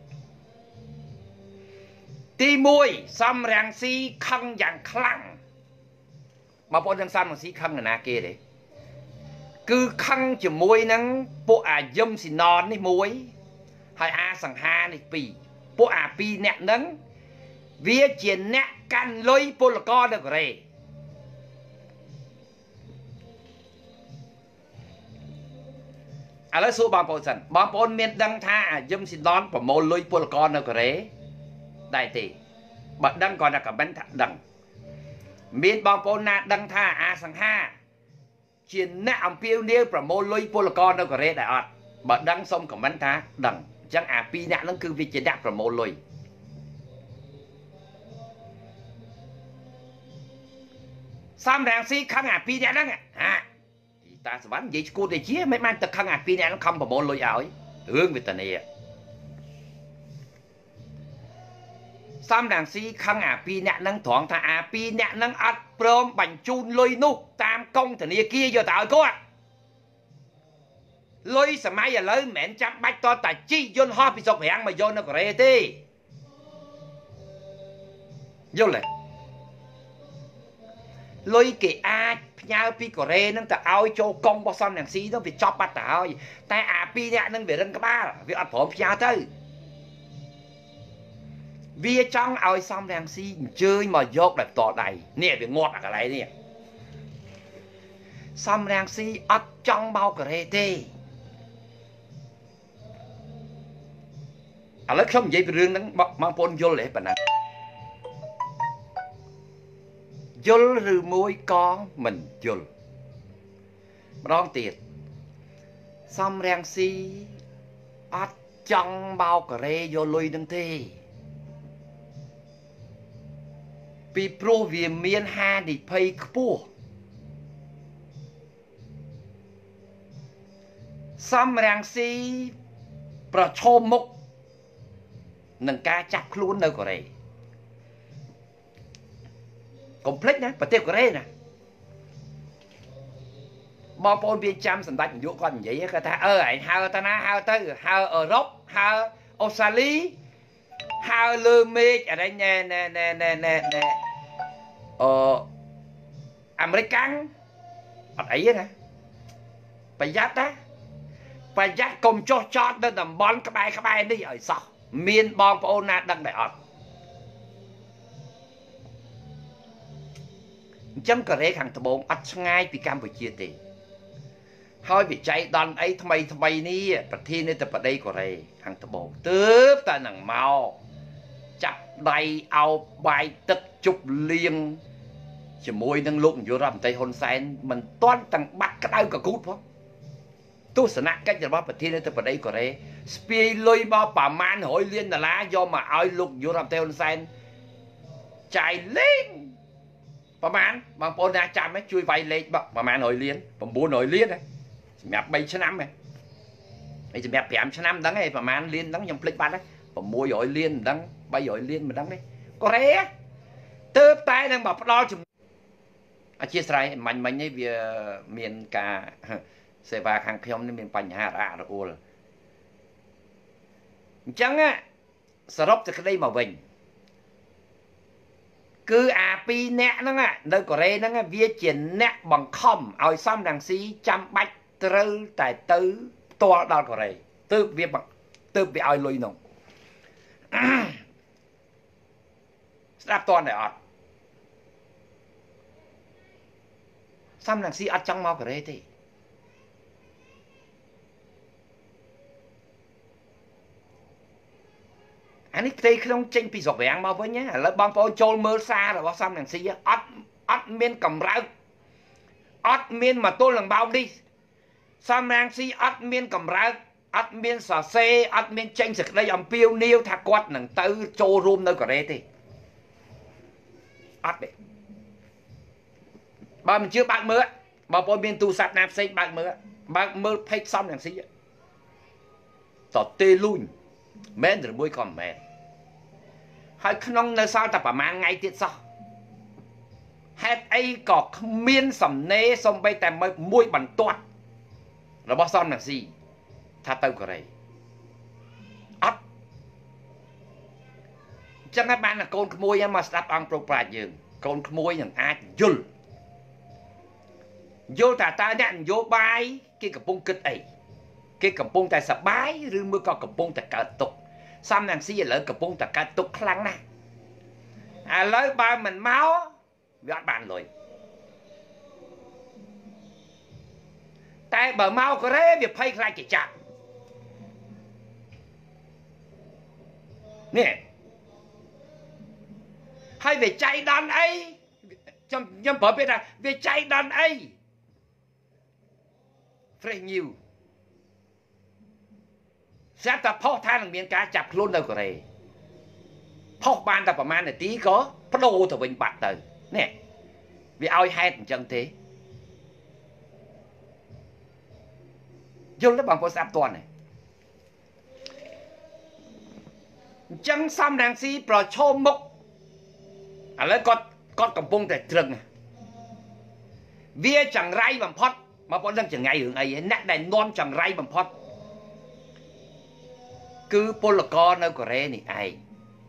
ទីមួយសំរងស៊ីខឹងយ៉ាងខ្លាំងបងប្អូនទាំងសំរងស៊ីខឹងណាគេទេគឺខឹងជាមួយនឹងពួកអាយឹមស៊ីណននេះមួយហើយអាសង្ហានេះពីរពួកអាពីរអ្នកហ្នឹងវាជាអ្នកកាន់លុយពលករនៅកូរ៉េឥឡូវសួរបងប្អូនសិនបងប្អូនមានដឹងថាអាយឹមស៊ីណនប្រមូលលុយពលករនៅកូរ៉េដែរទេបើដឹងគាត់ថាខមមិនថាដឹងមានបងប្អូនណាដឹងថាអាសង្ហាជាអ្នកអំពាវនាវប្រមូលលុយពលករនៅកូរ៉េដែរអត់បើដឹងសូមខមមិនថាដឹងអញ្ចឹងអាពីរអ្នកហ្នឹងគឺវាជាអ្នកប្រមូលលុយសំរងស៊ីខឹងអាពីរអ្នកហ្នឹងហាតាសវណ្ណនិយាយឈួតទៅជាមិនបានទៅខឹងអាពីរអ្នកហ្នឹងខំប្រមូលលុយឲ្យរឿងវេទនាសំរងស៊ីខឹងអាពីរអ្នកហ្នឹងត្រង់ថាអាពីរអ្នកហ្នឹងអត់ព្រមបញ្ជូនលុយនោះតាមកងធនាគារយកទៅឲ្យគាត់លុយសម័យឥឡូវមិនមែនចាំបាច់តតែជីយន្តហោះពីស្រុកប្រាំងមកយកនៅកូរ៉េទេយល់ទេលុយគេអាចផ្ញើពីកូរ៉េហ្នឹងទៅឲ្យចូលកងរបស់សំរងស៊ីទៅវាចប់បាត់ទៅហើយតែអាពីរអ្នកហ្នឹងវារឹងក្បាលវាអត់ព្រមផ្ញើទៅវាចង់ឲ្យសំរងស៊ីអញ្ជើញមកយកដោយផ្ទាល់ដៃនេះវាងាត់អាកន្លែងនេះសំរងស៊ីអត់ចង់មកកូរ៉េទេឥឡូវខ្ញុំនិយាយពីរឿងហ្នឹងបងប្អូនយល់ទេប៉ុណ្ណាយល់ឬមួយកងមិនយល់ម្ដងទៀតសំរងស៊ីអត់ចង់មកកូរ៉េយកលុយនឹងទេពីព្រោះវាមានហានិភ័យខ្ពស់សំរងស៊ីប្រឈមមុខនឹងការចាប់ខ្លួននៅកូរ៉េកុំភ្លេចណាប្រទេសកូរ៉េណាបងប្អូនវាចាំសម្ដេចនាយកគាត់និយាយគាត់ថាអឺឯងហៅទៅណាហៅទៅហៅអឺរ៉ុបហៅអូស្ត្រាលីហៅលើមេឃអរិញណែណែណែណែណែណែអឺអាមេរិកកាំងអត់អីទេណាប្រយ័ត្នណាប្រយ័ត្នកុំចុះចតនៅតំបន់ក្បែរក្បែរនេះឲ្យសោះមានបងប្អូនណាដឹងដែរអត់អញ្ចឹងកូរ៉េខាងត្បូងអត់ឆ្ងាយពីកម្ពុជាទេហើយវិច័យដនអីថ្មីថ្មីនេះប្រធានាធិបតីកូរ៉េខាងត្បូងទើបតែនឹងមកចាប់ដៃអោបបាយទឹកជប់លៀងជាមួយនឹងលោកនាយករដ្ឋមន្ត្រីហ៊ុនសែនមិនទាន់ទាំងបាត់ក្តៅកកូតផងទស្សនកិច្ចរបស់ប្រធានាធិបតីកូរ៉េស្ពាយលុយមកប្រមាណរយលានដុល្លារយកមកឲ្យលោកនាយករដ្ឋមន្ត្រីហ៊ុនសែនចាយលេងប្រមាណបងប្អូនណាចាំហ៎ជួយវាយលេខប្រមាណរយលាន៩រយលានសម្រាប់បីឆ្នាំហ៎ហើយសម្រាប់ប្រាំឆ្នាំមិនដឹងទេប្រមាណលានហ្នឹងខ្ញុំភ្លេចបាត់ហ៎៦រយលានមិនដឹងបីរយលានមិនដឹងទេកូរ៉េទើបតែនឹងមកផ្ដល់ជំអធិស្ឋានមាញ់មិញនេះវាមានការសេវាខាងខ្ញុំនេះមានបញ្ហារអាក់រអួលអញ្ចឹងសរុបសេចក្តីមកវិញ cứ à pi nè nó à nơi Korea nó vía chuyện nè bằng không ao xăm đằng xí chăm bách trừ tại tư to đào Korea tư việc bằng tư bị ao lùi nồng đáp toàn này ọt xăm đằng xí ọt trong mau Korea thì anh ấy thấy không tranh bị dọc vàng mau với nhé là băng phố trôi mơ xa rồi bao xăm đằng xí ọt ọt miên cầm rau ọt miên mà tôi lần bao đi xăm đằng xí ọt miên cầm rau ọt miên xà xe ọt miên tranh sực đây ông piêu niêu thạc quát nằng tư trô rôm nơi Korea thì ọt đấy bà mình chưa bác mơ bà bố miên tu sát nam sinh bác mơ bác mơ phách xăm đằng xí tỏ tê luôn mến rồi bôi còn mến hơi không nơi sao ta bà mang ngay tiết sao hết ấy có miên sầm nê xong bây ta mới môi bằng toát rồi bó xong là gì tha tâu của đây ớt chẳng ai bạn là con môi mà sắp ăn pro pra dương con môi những ai dùl vô ta ta đạn vô bài cái cặp bông kịch ấy cái cặp bông tại sập bái rồi mới có cặp bông tại cả tục xăm nàng xí lỡ cặp bông tại cả tục khăn nè à lấy ba mình máu gạt bàn rồi tại bờ mau có rễ việc phay lại chỉ chặt nè hay về chạy đàn ấy trong nhâm bởi biết là về chạy đàn ấy phải nhiều sẽ tập phó than bằng miền cá chặt luôn đâu có đây phó ban tậpประมาณ này tí có bắt đầu từ bình bạc từ nè vì ai hay thành chân thế vô lớp bằng phó sáp toàn này chân xăm đằng xí bỏ cho mốc à lấy con con cầm bông tại trừng à vía chẳng ray bằng phót mà bọn đang chẳng ngày hưởng ấy nát này non chẳng ray bằng phót cứ polo nơi Korea này ai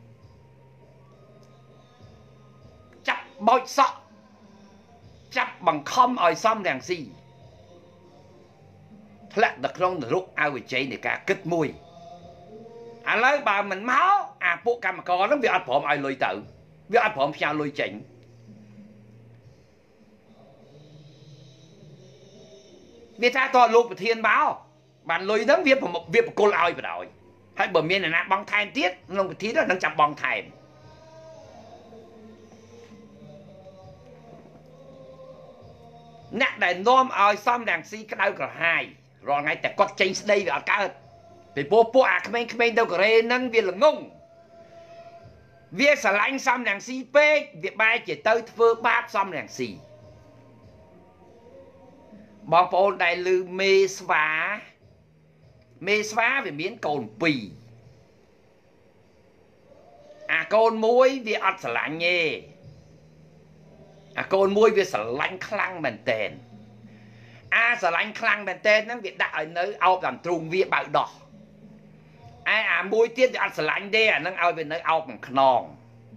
chắp bói sọ chắp bằng không ở xăm đằng xí lạ đặc rong được lúc ai về chơi này cả kết mùi à lấy bà mình máu à bộ cam có nó bị ăn phỏng ai lôi tự bị ăn phỏng sao lôi chỉnh vì ta to lục thiên báo bạn lôi nấm viết một viết một cô lòi vào rồi hay bờ miền này nè bong thai tiết nông tí đó đang chập bong thai nát đại nôm ở xăm đằng xí cái đâu cả hai rồi ngay tại con tranh đây ở cả thì bố bố à Khmer Khmer đâu có rê nâng việc là ngung việc xả lạnh xăm đằng xí bê việc bay chỉ tới thơ bát xăm đằng xí bọn bố đại lư mê xóa mê xóa về miếng cồn bì à cồn muối vì ọt xả lạnh nhé à cồn muối vì xả lạnh khăn bền tên à xả lạnh khăn bền tên nó việc đại nơi ao làm trùng việc bạo đỏ ai à muối tiết thì ăn xả lạnh đây à nó ao về nơi ao bằng non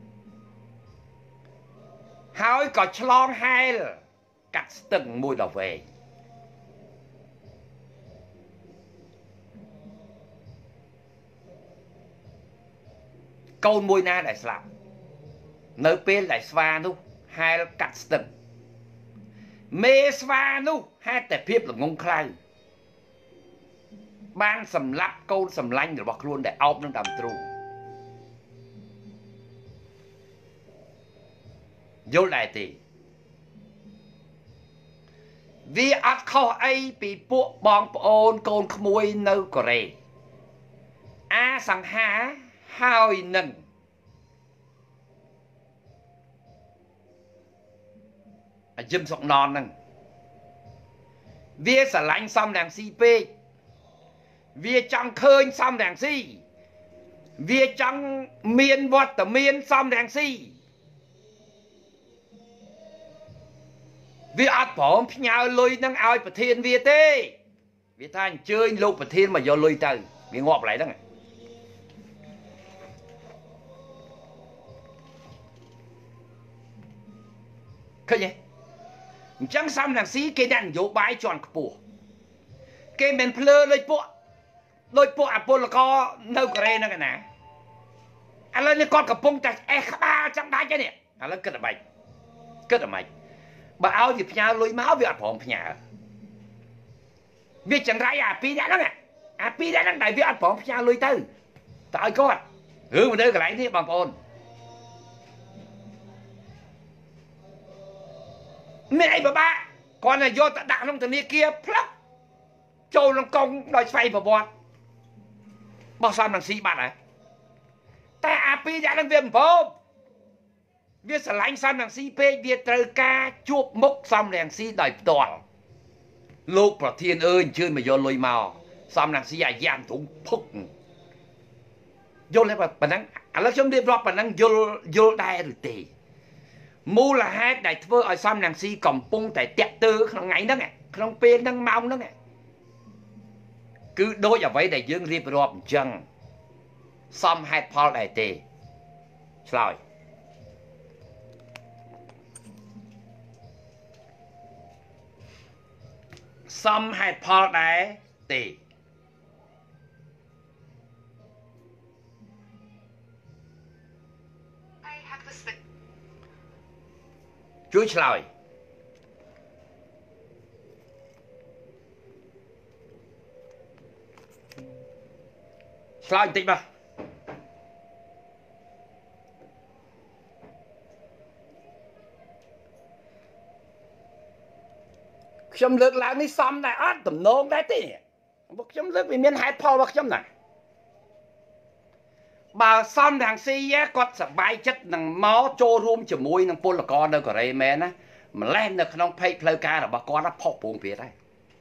hỏi có chlong hay cắt từng mùi đỏ về câu mùi na đại sạp nơi bên đại sva nu hai cắt từng mê sva nu hai tại phiếp là ngông khai ban sầm lắc câu sầm lanh rồi bọc luôn để ốp nó đầm tru vô lại thì vì ắt khó ấy bị buộc bong ôn côn khmui nơi Korea a sang há hai nâng à dâm sọc non nâng vì xả lanh xong đằng si pê vì chẳng khơi xong đằng si vì chẳng miên vọt tờ miên xong đằng si vì át bỏ nhau lùi nâng ai bà thiên vì tê vì ta anh chơi lúc bà thiên mà do lùi tới vì ngọt lại đó này à. អឃើញទេអញ្ចឹងសំរងស៊ីគេដាក់នយោបាយជាន់ខ្ពស់គេមិនភ្លើដូចពួកដូចពួកអពលករនៅកូរ៉េហ្នឹងណាឥឡូវនេះគាត់កំពុងតែអេះក្បាលចង់ដាច់ទេនេះឥឡូវគិតតែបាច់គិតតែបាច់បើឲ្យវាផ្ញើលុយមកវាអត់ព្រមផ្ញើវាចង្រៃអាពីរហ្នឹងអាពីរហ្នឹងដែលវាអត់ព្រមផ្ញើលុយទៅតើឲ្យគាត់រឿងមកនៅកន្លែងនេះបងប្អូនមានអីពិបាកគាត់តែយកទៅដាក់ក្នុងធនាគារផ្លាក់ចូលក្នុងកង់ដោយស្វ័យប្រវត្តិបោះសំរងស៊ីបាត់ហើយតែអាពីរយ៉ាងហ្នឹងវាមិនព្រមវាស្រឡាញ់សំរងស៊ីពេកវាត្រូវការជួបមុខសំរងស៊ីដោយផ្ទាល់លោកប្រធានអើយអញ្ជើញមកយកលុយមកសំរងស៊ីអាយ៉ាំទ្រុងភុកយល់ទេប៉ុណ្ណឹងឥឡូវខ្ញុំរៀបរាប់ប៉ុណ្ណឹងយល់យល់ដែរឬទេមូលហេតុដែលធ្វើឲ្យសំរងស៊ីកំពុងតែតាក់ទើក្នុងថ្ងៃហ្នឹងក្នុងពេលហ្នឹងម៉ោងហ្នឹងគឺដូចអ្វីដែលយើងរៀបរាប់អញ្ចឹងសមហេតុផលដែរទេឆ្លើយសមហេតុផលដែរទេជួយឆ្លើយឆ្លើយបន្តិចបាទខ្ញុំលើកឡើងនេះសមដែរអត់តំណងដែរទេពួកខ្ញុំលើកវាមានហេតុផលរបស់ខ្ញុំណាបើសំរងស៊ីគាត់សប្បាយចិត្តនឹងមកចូលរួមជាមួយនឹងពលករនៅកូរ៉េមែនណាម្លេះនៅក្នុងភ័យផ្លូវការរបស់គាត់ផុសពងព្រាតហើយ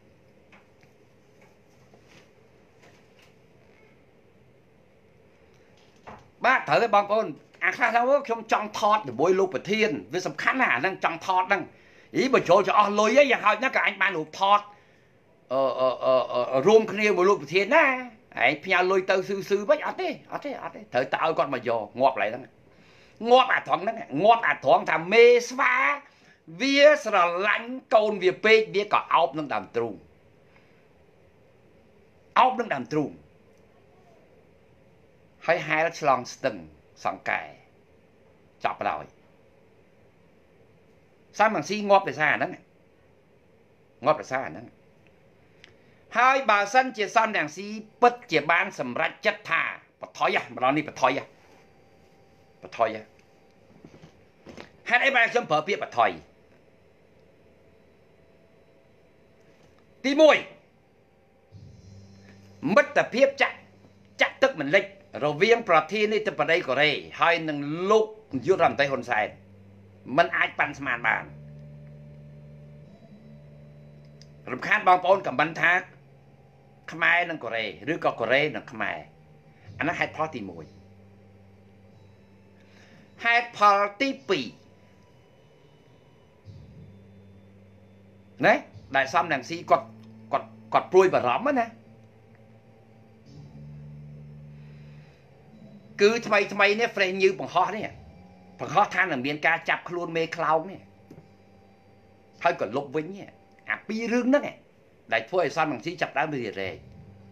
បាទត្រូវទេបងប្អូនអាខ្លះហ្នឹងខ្ញុំចង់ថតជាមួយលោកប្រធានវាសំខាន់ណាស់អាហ្នឹងចង់ថតហ្នឹងអីបើចូលចោះអស់លុយឯងយ៉ាងហោចណាស់ក៏អញបានរូបថតអឺអឺរួមគ្នាមួយលោកប្រធានណាឯងផ្ញើលុយទៅស៊ឺស៊ឺវិញអត់ទេអត់ទេអត់ទេត្រូវតើឲ្យគាត់មកយកងាប់កន្លែងហ្នឹងងាប់អាត្រង់ហ្នឹងងាប់អាត្រង់ថាមេស្វាវាស្រឡាញ់កូនវាពេកវាក៏អោបនឹងដើមទ្រូងអោបនឹងដើមទ្រូងហើយហែលឆ្លងស្ទឹងសង្កែចាប់បដ ாய் សំរងស៊ីងាប់ដោយសារអាហ្នឹងងាប់ដោយសារអាហ្នឹងហើយបើសិនជាសំរងស៊ីពិតជាបានសម្រេចចិត្តថាបថុយម្ដងនេះបថុយបថុយហេតុអីបានខ្ញុំប្រើពាក្យបថុយទីមួយមិត្តភាពចាក់ចាក់ទឹកមិនលិចរវាងប្រធានាធិបតីកូរ៉េហើយនឹងលោកនាយករដ្ឋមន្ត្រីហ៊ុនសែនมันអាចប៉ាន់ស្មានបានរំខានបងប្អូនខមមិនថាខ្មែរនិងកូរ៉េឬក៏កូរ៉េនិងខ្មែរអានោះហេតុផលទីមួយហេតុផលទីពីរណាដែលសំរងស៊ីគាត់គាត់គាត់ព្រួយបារម្ភណាគឺថ្មីថ្មីនេះ Fresh News បង្ហោះនេះបង្ហោះថានឹងមានការចាប់ខ្លួនមេខ្លោងនេះហើយក៏លុបវិញអាពីររឿងហ្នឹងដែលធ្វើឲ្យសំរងស៊ីចាប់ដើមរីរែក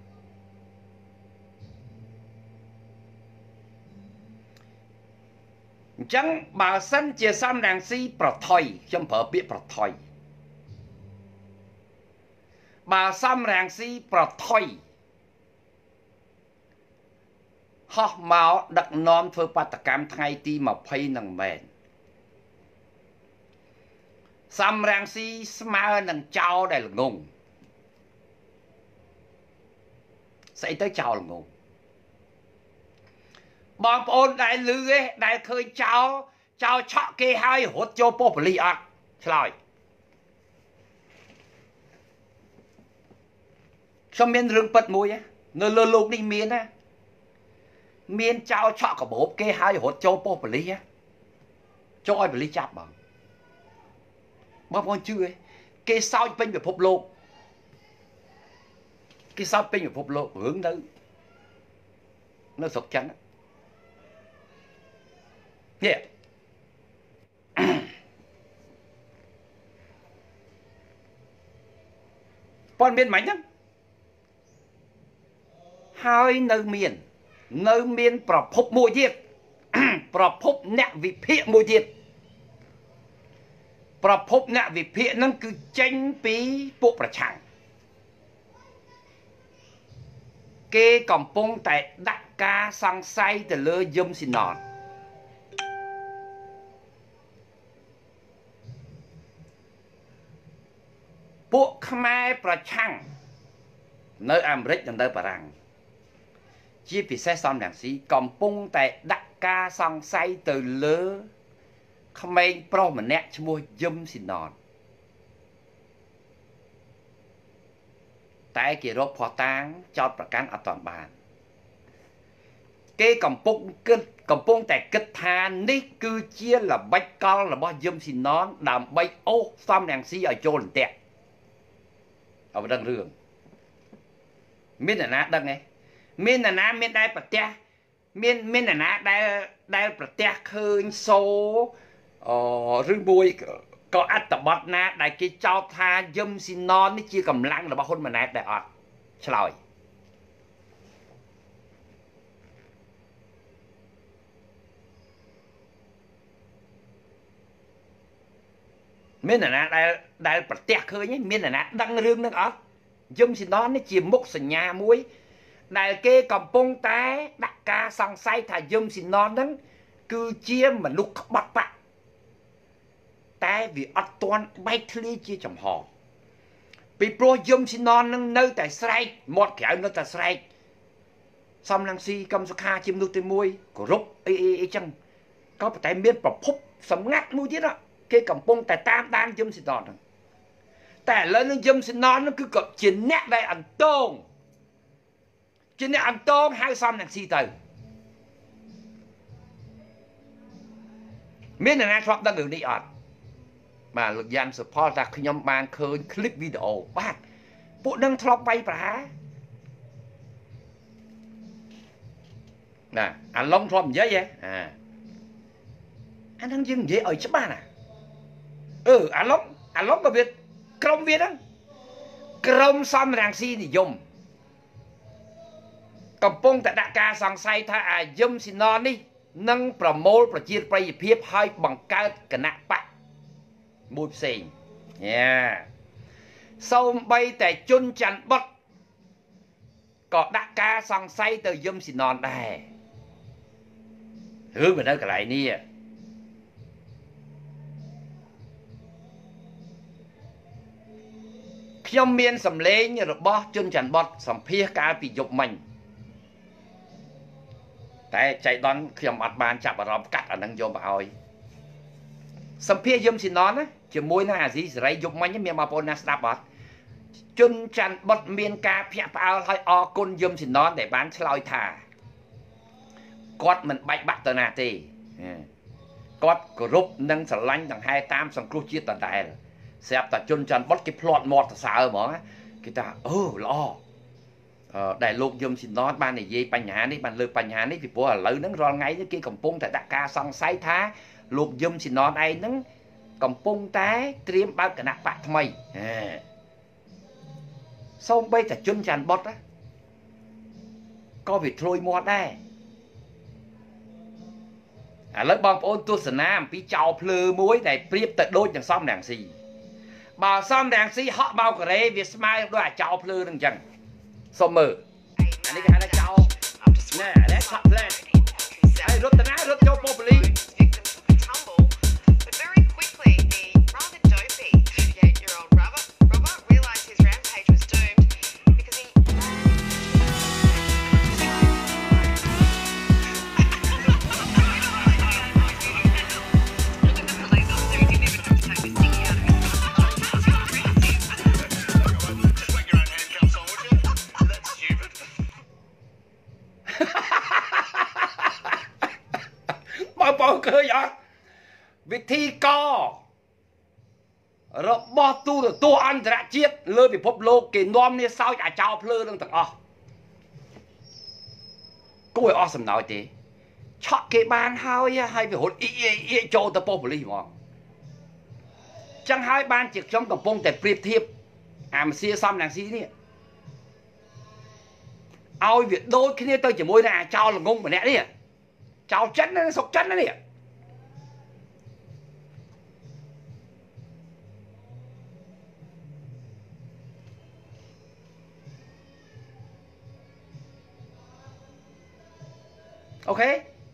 អញ្ចឹងបើសិនជាសំរងស៊ីប្រថុយខ្ញុំប្រើពាក្យប្រថុយបើសំរងស៊ីប្រថុយហោះមកដឹកនាំធ្វើបាតកម្មថ្ងៃទីម្ភៃនឹងមែនសំរងស៊ីស្មើនឹងចោលដែលល្ងងស្អីទៅចោលល្ងងបងប្អូនដែលលឺឯងដែលឃើញចោលចោលឆក់គេហើយរត់ចូលពោះប៉ូលីសអត់ឆ្លើយខ្ញុំមានរឿងពិតមួយនៅលើលោកនេះមានណាមានចោលឆក់កបោបគេហើយរត់ចូលពោះប៉ូលីសចូលឲ្យប៉ូលីសចាប់បងបងប្អូនជឿទេគេសោចពេញពិភពលោកគេសោចពេញពិភពលោករឿងនៅនៅស្រុកចិននេះព័ត៌មានមិនហ្នឹងហើយនៅមាននៅមានប្រភពមួយទៀតប្រភពអ្នកវិភាគមួយទៀតប្រភពអ្នកវិភាគហ្នឹងគឺចេញពីពួកប្រឆាំងគេកំពុងតែដាក់ការសង្ស័យទៅលើយមស៊ីណតពួកខ្មែរប្រឆាំងនៅអាមេរិកនិងនៅបារាំងជាពិសេសសំរងស៊ីកំពុងតែដាក់ការសង្ស័យទៅលើក្មេងប្រុសម្នាក់ឈ្មោះយឹមស៊ីណតតែគេរកភស្តុតាងចោតប្រកាន់អត់ទាន់បានគេកំពុងគិតកំពុងតែគិតថានេះគឺជាល្បិចកលរបស់យឹមស៊ីណតដើម្បីអូសសំរងស៊ីឲ្យចូលអន្ទាក់អត់ដឹងរឿងមានអ្នកណាដឹងទេមានអ្នកណាមានដែរប្រទះមានមានអ្នកណាដែលដែលប្រទះឃើញសូអឬមួយក៏អត្តបទណាដែលគេចោទថាយឹមស៊ីណននេះជាកម្លាំងរបស់ហ៊ុនម៉ាណែតដែរអត់ឆ្លើយមានអ្នកណាដែលដែលប្រទះឃើញមានអ្នកណាដឹងរឿងនឹងអត់យឹមស៊ីណននេះជាមុខសញ្ញាមួយដែលគេកំពុងតែដាក់ការសង្ស័យថាយឹមស៊ីណនហ្នឹងគឺជាមនុស្សក្បត់បាក់តែវាអត់ទាន់បែកធ្លាយជាចំហពីព្រោះយឹមស៊ីណនហ្នឹងនៅតែស្រែកមាត់ក្រៅនៅតែស្រែកសំរងស៊ីកំសុខាជាមនុស្សទីមួយគោរពអីអីអីចឹងក៏ប៉ុន្តែមានប្រភពសម្ងាត់មួយទៀតគេកំពុងតែតាមដានយឹមស៊ីណនហ្នឹងតែឥឡូវនឹងយឹមស៊ីណនហ្នឹងគឺក៏ជាអ្នកដែលអន្តងជាអ្នកអន្តងហៅសំរងស៊ីទៅមានអ្នកណាធ្លាប់ដឹងរឿងនេះអត់បាទលោកយ៉ាន់សុផលថាខ្ញុំបានឃើញคลิปវីដេអូបាទពួកនឹងធ្លាប់វាយប្រហារណាអាឡុងធ្លាប់និយាយហ៎អាអានឹងយើងនិយាយឲ្យច្បាស់ណាអឺអាឡុងអាឡុងក៏វាក្រុមវាហ្នឹងក្រុមសំរងស៊ីនិយមកំពុងតែដាក់ការសង្ស័យថាអាយឹមស៊ីណននេះនឹងប្រមូលប្រជាប្រិយភាពឲ្យបង្កើតគណៈបកមួយផ្សេងញ៉ាសូម្បីតែជន់ច័ន្ទបុតក៏ដាក់ការសង្ស័យទៅយឹមស៊ីណនដែររឿងវានៅកន្លែងនេះខ្ញុំមានសម្លេងរបស់ជន់ច័ន្ទបុតសម្ភាសកាលពីយប់មិញតែចៃដន្យខ្ញុំអត់បានចាប់អារម្មណ៍កាត់អានឹងយកមកឲ្យសម្ភាសយឹមស៊ីណនណាជាមួយនឹងអាស៊ីសេរីយប់មិញមានបងប្អូនណាស្ដាប់អត់ជន់ច័ន្ទបុតមានការភ្ញាក់ផ្អើលឲ្យអរគុណយឹមស៊ីណនដែលបានឆ្លើយថាគាត់មិនបែកបាក់ទៅណាទេគាត់គោរពនិងស្រឡាញ់ដង្ហែតាមសង្គ្រោះជាតិដដែលស្រាប់តែជន់ច័ន្ទបុតគេផ្្លាត់មាត់សរសើរហ្មងគេថាអូល្អដែលលោកយឹមស៊ីណនបាននិយាយបញ្ហានេះបានលើកបញ្ហានេះពីព្រោះឥឡូវហ្នឹងរាល់ថ្ងៃនេះគេកំពុងតែដាក់ការសង្ស័យថាលោកយឹមស៊ីណនឯងហ្នឹងកំពុងតែត្រៀមបើកគណៈបកថ្មីសូម្បីតែជន់ច័ន្ទបុតក៏វាធ្លួយមាត់ដែរឥឡូវបងប្អូនទស្សនាអំពីចៅភ្លើមួយដែលប្រៀបទៅដូចនឹងសំរងស៊ីបើសំរងស៊ីហក់បោកកូរ៉េវាស្មើដូចអាចៅភ្លើនឹងអញ្ចឹងសុំមើលអានេះគេហៅថាចៅណែនេះឆាប់ផ្លែហើយរត់ទៅណារត់ចូលប៉ូប៉ូលីឃើញអត់វិធីករបស់ទូរទស្សន៍អន្តរជាតិលើពិភពលោកគេនាំគ្នាសើចអាចោភ្លើនឹងទាំងអស់គួរឲ្យអស់សំណោចទេឆក់គេបានហើយហើយវារត់អ៊ីអ៊ីចូលទៅប៉ុស្តិ៍ប៉ូលីសហ្មងចឹងហើយបានជាខ្ញុំកំពុងតែប្រៀបធៀបអាមសៀសំណាងស៊ីនេះឲ្យវាដូចគ្នាទៅជាមួយនឹងអាចោលល្ងងម្នាក់នេះចោលចិនណាសុកចិនណានេះអូខេ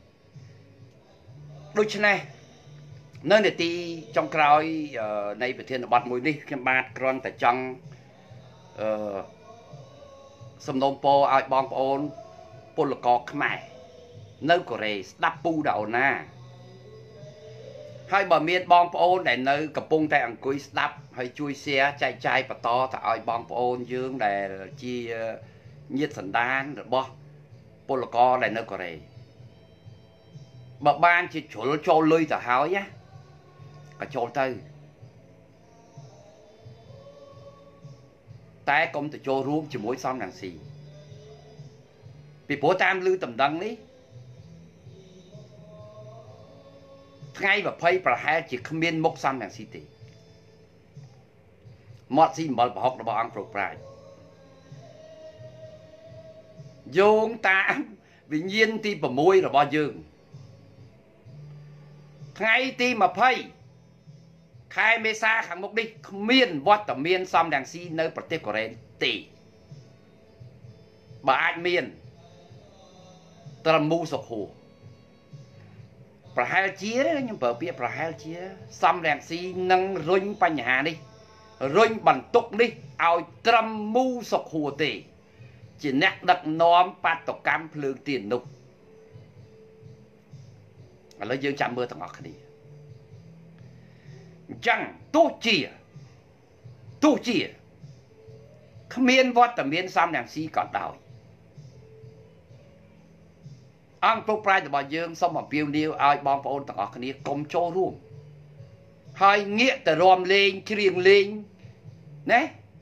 ដូច្នេះនៅនាទីចុងក្រោយនៃប្រធានបទមួយនេះខ្ញុំបាទគ្រាន់តែចង់អឺសំណូមពរឲ្យបងប្អូនពលករខ្មែរនៅកូរ៉េស្ដាប់ពូដាអូណាហើយបើមានបងប្អូនដែលនៅកំពុងតែអង្គុយស្ដាប់ហើយជួយ share ចែកចាយបន្តទៅឲ្យបងប្អូនយើងដែលជាញាតិសន្តានរបស់ពលករដែលនៅកូរ៉េបើបានជាជ្រុលចូលលុយទៅហើយណាក៏ចូលទៅតែកុំទៅចូលរួមជាមួយសំរងស៊ីពីព្រោះតាមឮតំណែងនេះថ្ងៃยี่สิบប្រហែលជាគ្មានមុខសំរងស៊ីទេមាត់ស៊ីអំបិលប្រហុករបស់អង្គប្រុសប្រាជ្ញយោងតាមវិញ្ញាណទីsáuរបស់យើងថ្ងៃទីยี่สิบខែមេសាខាងមុខនេះគ្មានវត្តមានសំរងស៊ីនៅប្រទេសកូរ៉េទេបើអាចមានត្រឹមមូសុខួរប្រហែលជាខ្ញុំប្រើពាក្យប្រហែលជាសំរងស៊ីនឹងរុញបញ្ហានេះរុញបន្ទុកនេះឲ្យត្រឹមមូសុខួរទេជាអ្នកដឹកនាំបាតុកម្មភ្លើងទៀននោះឥឡូវយើងចាំមើលទាំងអស់គ្នាអញ្ចឹងទោះជាទោះជាគ្មានវត្តមានសំរងស៊ីក៏ដោយអង្គប្រុសប្រាជ្ញរបស់យើងសូមអំពាវនាវឲ្យបងប្អូនទាំងអស់គ្នាកុំចូលរួមហើយងាកទៅរំលេងច្រៀងលេងណា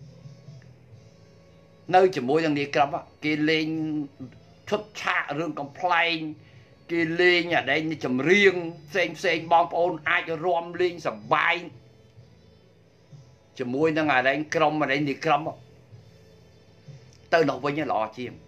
នៅជាមួយនឹងនាយក្រមគេលេងឈុតឆាករឿងកំ pl ែងគេលេងអាដែងចម្រៀងផ្សេងផ្សេងបងប្អូនអាចរំលេងសប្បាយជាមួយនឹងអាដែងក្រុមអាដែងនាយក្រមទៅនោះវិញល្អជាង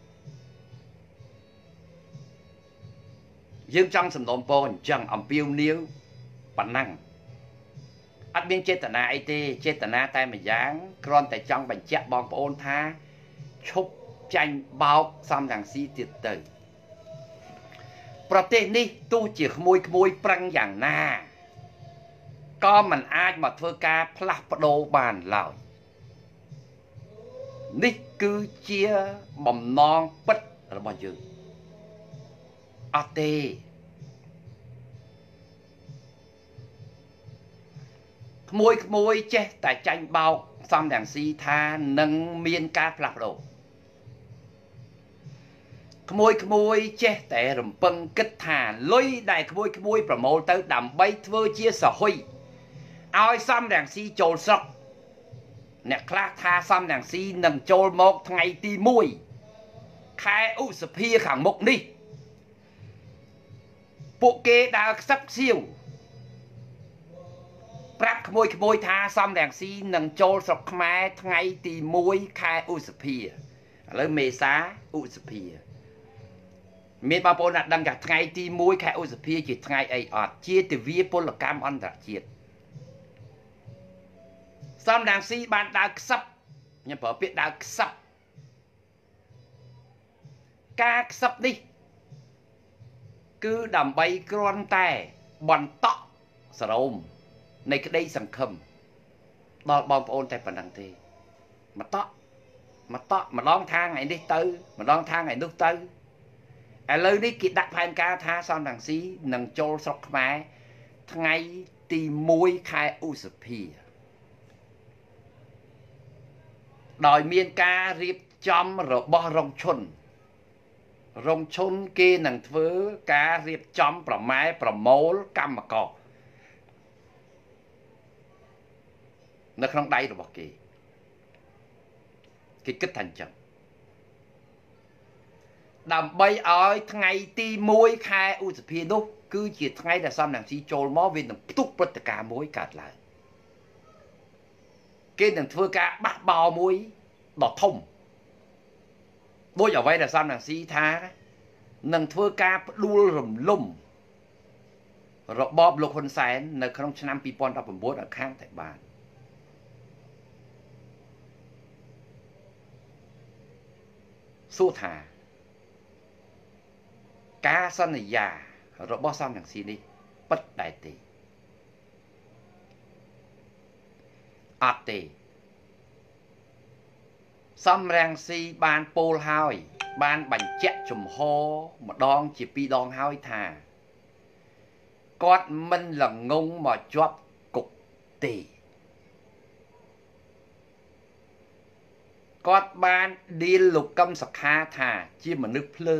យើងចង់សំណូមពរអញ្ចឹងអំពាវនាវប៉ុណ្ណឹងអត់មានចេតនាអីទេចេតនាតែម្យ៉ាងគ្រាន់តែចង់បញ្ជាក់បងប្អូនថាឈប់ចាញ់បោកសំរងស៊ីទៀតទៅប្រទេសនេះទោះជាក្មួយក្មួយប្រឹងយ៉ាងណាក៏មិនអាចមកធ្វើការផ្លាស់ប្ដូរបានឡើយនេះគឺជាបំណងពិតរបស់យើងអត់ទេក្មួយក្មួយចេះតែចាញ់បោកសំរងស៊ីថានឹងមានការផ្លាស់ប្ដូរក្មួយក្មួយចេះតែរំពឹងគិតថាលុយដែលក្មួយក្មួយប្រមូលទៅដើម្បីធ្វើជាសហុយឲ្យសំរងស៊ីចូលស្រុកអ្នកខ្លះថាសំរងស៊ីនឹងចូលមកថ្ងៃទីមួយខែឧសភាខាងមុខនេះពួកគេដើរខ្សឹបខ្សៀវប្រាប់ក្មួយក្មួយថាសំរងស៊ីនឹងចូលស្រុកខ្មែរថ្ងៃទីមួយខែឧសភាឥឡូវមេសាឧសភាមានបងប្អូនអ្នកដឹងថាថ្ងៃទីមួយខែឧសភាជាថ្ងៃអីអត់ជាទិវាពលកម្មអន្តរជាតិសំរងស៊ីបានដើរខ្សឹបខ្ញុំប្រើពាក្យដើរខ្សឹបការខ្សឹបនេះគឺដើម្បីគ្រាន់តែបន្តក់សរោមនៃក្តីសង្ឃឹមដល់បងប្អូនតែប៉ុណ្្នឹងទេបន្តក់បន្តក់ម្ដងថាថ្ងៃនេះទៅម្ដងថាថ្ងៃនោះទៅឥឡូវនេះគេដាក់ផែនការថាសំរងស៊ីនឹងចូលស្រុកខ្មែរថ្ងៃទីមួយខែឧសភាដោយមានការរៀបចំរបស់រងឈុនរងឈុនគេនឹងធ្វើការរៀបចំប្រម៉ែប្រមូលកម្មករនៅក្នុងដៃរបស់គេគេគិតថាអញ្ចឹងដើម្បីឲ្យថ្ងៃទីមួយខែឧសភានោះគឺជាថ្ងៃដែលសំរងស៊ីចូលមកវានឹងផ្ទុះព្រឹត្តិការណ៍មួយកើតឡើងគេនឹងធ្វើការបះបោមួយដ៏ធំដូចអ្វីដែលសំរងស៊ីថានឹងធ្វើការផ្ដួលរំលំរបបលោកហ៊ុនសែននៅក្នុងឆ្នាំពីរពាន់ដប់ប្រាំបួនឲ្យខាងតែបានសួរថាការសន្យារបស់សំរងស៊ីនេះពិតដែរទេអត់ទេសំរងស៊ីបានពោលហើយបានបញ្ជាក់ជំហរម្ដងជាពីរដងហើយថាគាត់មិនល្ងងមកជាប់គុកទេគាត់បានឌីលលោកកឹមសុខាថាជាមនុស្សភ្លើ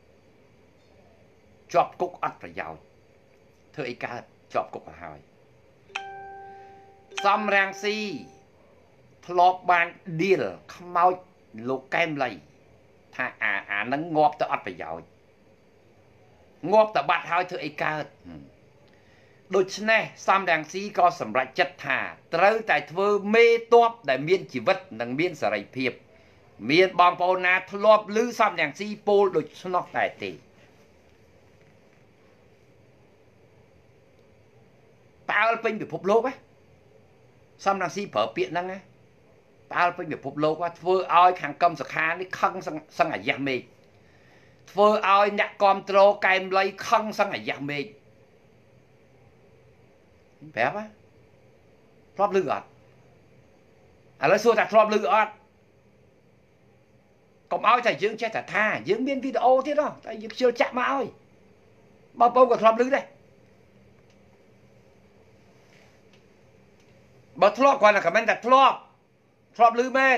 ជាប់គុកអត់ប្រយោជន៍ធ្វើអីកើតជាប់គុកទៅហើយសំរងស៊ីធ្លាប់បានឌីលខ្មោចលោកកែមលីថាអាអានឹងងាប់ទៅអត់ប្រយោជន៍ងាប់ទៅបាត់ហើយធ្វើអីកើតដូច្នេះសំរងស៊ីក៏សម្រេចចិត្តថាត្រូវតែធ្វើមេតបដែលមានជីវិតនិងមានសេរីភាពមានបងប្អូនណាធ្លាប់ឮសំរងស៊ីពោលដូច្នោះតែទេផ្អើលពេញពិភពលោកហ៎សំរងស៊ីប្រើពាក្យហ្នឹងណាផ្អើលពេញពិភពលោកហ៎ធ្វើឲ្យខាងកឹមសុខានេះខឹងសឹងអាយ៉ាស់មេឃធ្វើឲ្យអ្នកគាំទ្រកែមលីខឹងសឹងអាយ៉ាស់មេឃប្រាប់ហ៎ធ្លាប់ឮអត់ឥឡូវសួរថាធ្លាប់ឮអត់កុំឲ្យតែយើងចេះតែថាយើងមានវីដេអូទៀតហ៎តែយើងខ្ជិលចាក់មកឲ្យបងប្អូនក៏ធ្លាប់ឮដែរបើធ្លាប់គាត់តែខមមិនតែធ្លាប់ធ្លាប់ឮមែ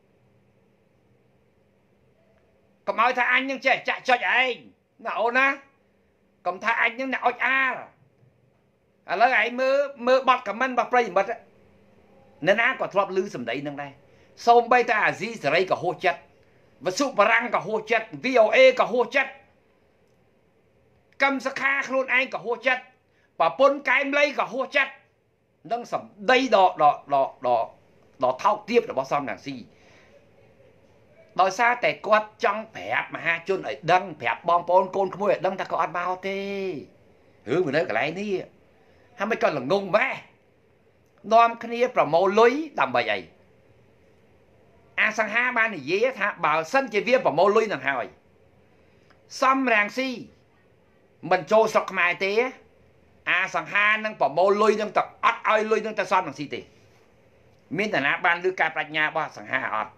នកុំឲ្យថាអញនឹងចេះចាក់ចុចឯងណាអូនណាកុំថាអញនឹងអ្នកអុចអាលឥឡូវឯងមើលមើលបទខមមិនរបស់ប្រិយមិត្តអ្នកណាក៏ធ្លាប់ឮសម្ដីនឹងដែរសូម្បីតែអាស៊ីសេរីក៏ហួសចិត្តវសុបារាំងក៏ហួសចិត្ត វី អូ អេ ក៏ហួសចិត្តកឹមសុខាខ្លួនឯងក៏ហួសចិត្តប្រពន្ធកែមលីក៏ហួសចិត្តនឹងសម្ដីដ៏ដ៏ដ៏ដ៏ដ៏ថោកទាបរបស់សំរងស៊ីដោយសារតែគាត់ចង់ប្រាប់មហាជនឲ្យដឹងប្រាប់បងប្អូនកូនក្មួយឲ្យដឹងថាគាត់អត់មកទេរឿងវានៅកន្លែងនេះហើយមិនក៏ល្ងងម៉េះនាំគ្នាប្រមូលលុយដើម្បីអីអាសង្ហាបាននិយាយថាបើសិនជាវាប្រមូលលុយនឹងហើយសំរងស៊ីមិនចូលស្រុកខ្មែរទេអាសង្ហានឹងប្រមូលលុយនឹងទៅអត់ឲ្យលុយនឹងទៅសំរងស៊ីទេមានតាណាបានលើការប្រាជ្ញារបស់សង្ហាអត់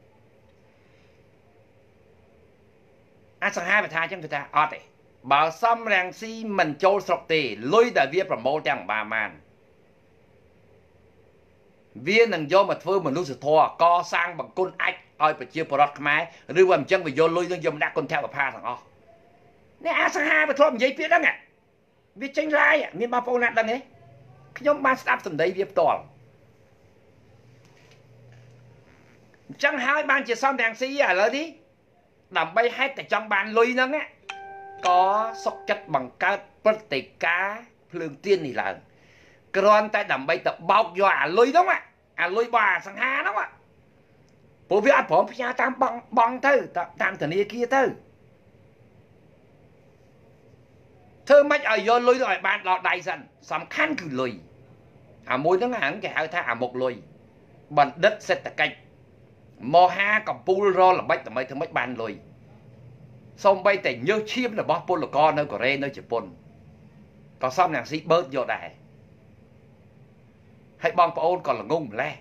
អាសង្ហាវាថាអញ្ចឹងវាថាអត់ទេបើសំរងស៊ីមិនចូលស្រុកទេលុយដែលវាប្រមូលទាំងបាម៉ានវានឹងយកមកធ្វើមនុស្សធម៌កសាងបង្គន់អាចឲ្យប្រជាពលរដ្ឋខ្មែរឬว่าអញ្ចឹងវាយកលុយនឹងយកមកដាក់គុណធម៌បផាទាំងអស់នេះអាសង្ហាវាធ្លាប់និយាយពាក្យហ្នឹងវាចេញឡាយមានបងប្អូនណាដឹងទេខ្ញុំបានស្ដាប់សម្ដីវាផ្ទាល់អញ្ចឹងហើយបានជាសំរងស៊ីឥឡូវនេះដើម្បីហេតុតែចង់បានលុយហ្នឹងក៏សុកចិត្តបង្កើតព្រឹត្តិការណ៍ភ្លើងទៀននេះឡើងគ្រាន់តែដើម្បីទៅបោកយកអាលុយហ្នឹងអាលុយរបស់អាសង្ហាហ្នឹងព្រោះវាអត់ព្រមផ្ញើតាមបងបងទៅតាមធនាគារទៅធ្វើម៉េចឲ្យយកលុយទៅឲ្យបានដល់ដៃសិនសំខាន់គឺលុយអាមួយហ្នឹងអាហ្នឹងគេហៅថាអាមុខលុយបណ្ឌិតសេដ្ឋកិច្ចមហាកម្ពុជារល្បិចដើម្បីធ្វើម៉េចបានលុយសូម្បីតែញើសឈាមរបស់ពលករនៅកូរ៉េនៅជប៉ុនក៏សំរងស៊ីបឺតយកដែរហើយបងប្អូនក៏ល្ងងម្លេះ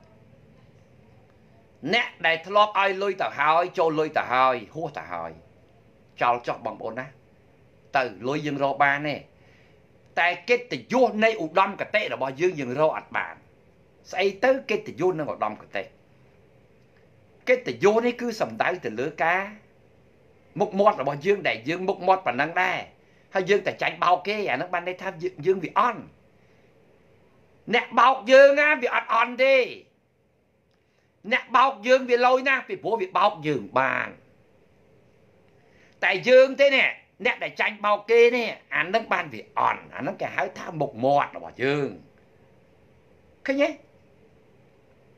អ្នកដែលធ្លាប់ឲ្យលុយទៅហើយចូលលុយទៅហើយហួសទៅហើយចោលចោះបងប្អូនណាទៅលុយយើងរកបានទេតែកិត្តិយសនៃឧត្តមគតិរបស់យើងយើងរកអត់បានស្អីទៅកិត្តិយសនឹងឧត្តមគតិកិត្តិយសនេះគឺសំដៅទៅលើការមុខមាត់របស់យើងដែលយើងមុខមាត់ប៉ុណ្ណឹងដែរហើយយើងតែចាញ់បោកគេអានឹងបានន័យថាយើងវាអន់អ្នកបោកយើងណាវាអត់អន់ទេអ្នកបោកយើងវាលយណាស់ពីព្រោះវាបោកយើងបានតែយើងទេនេះអ្នកដែលចាញ់បោកគេនេះអានឹងបានវាអន់អានឹងគេហៅថាមុខមាត់របស់យើងឃើញទេ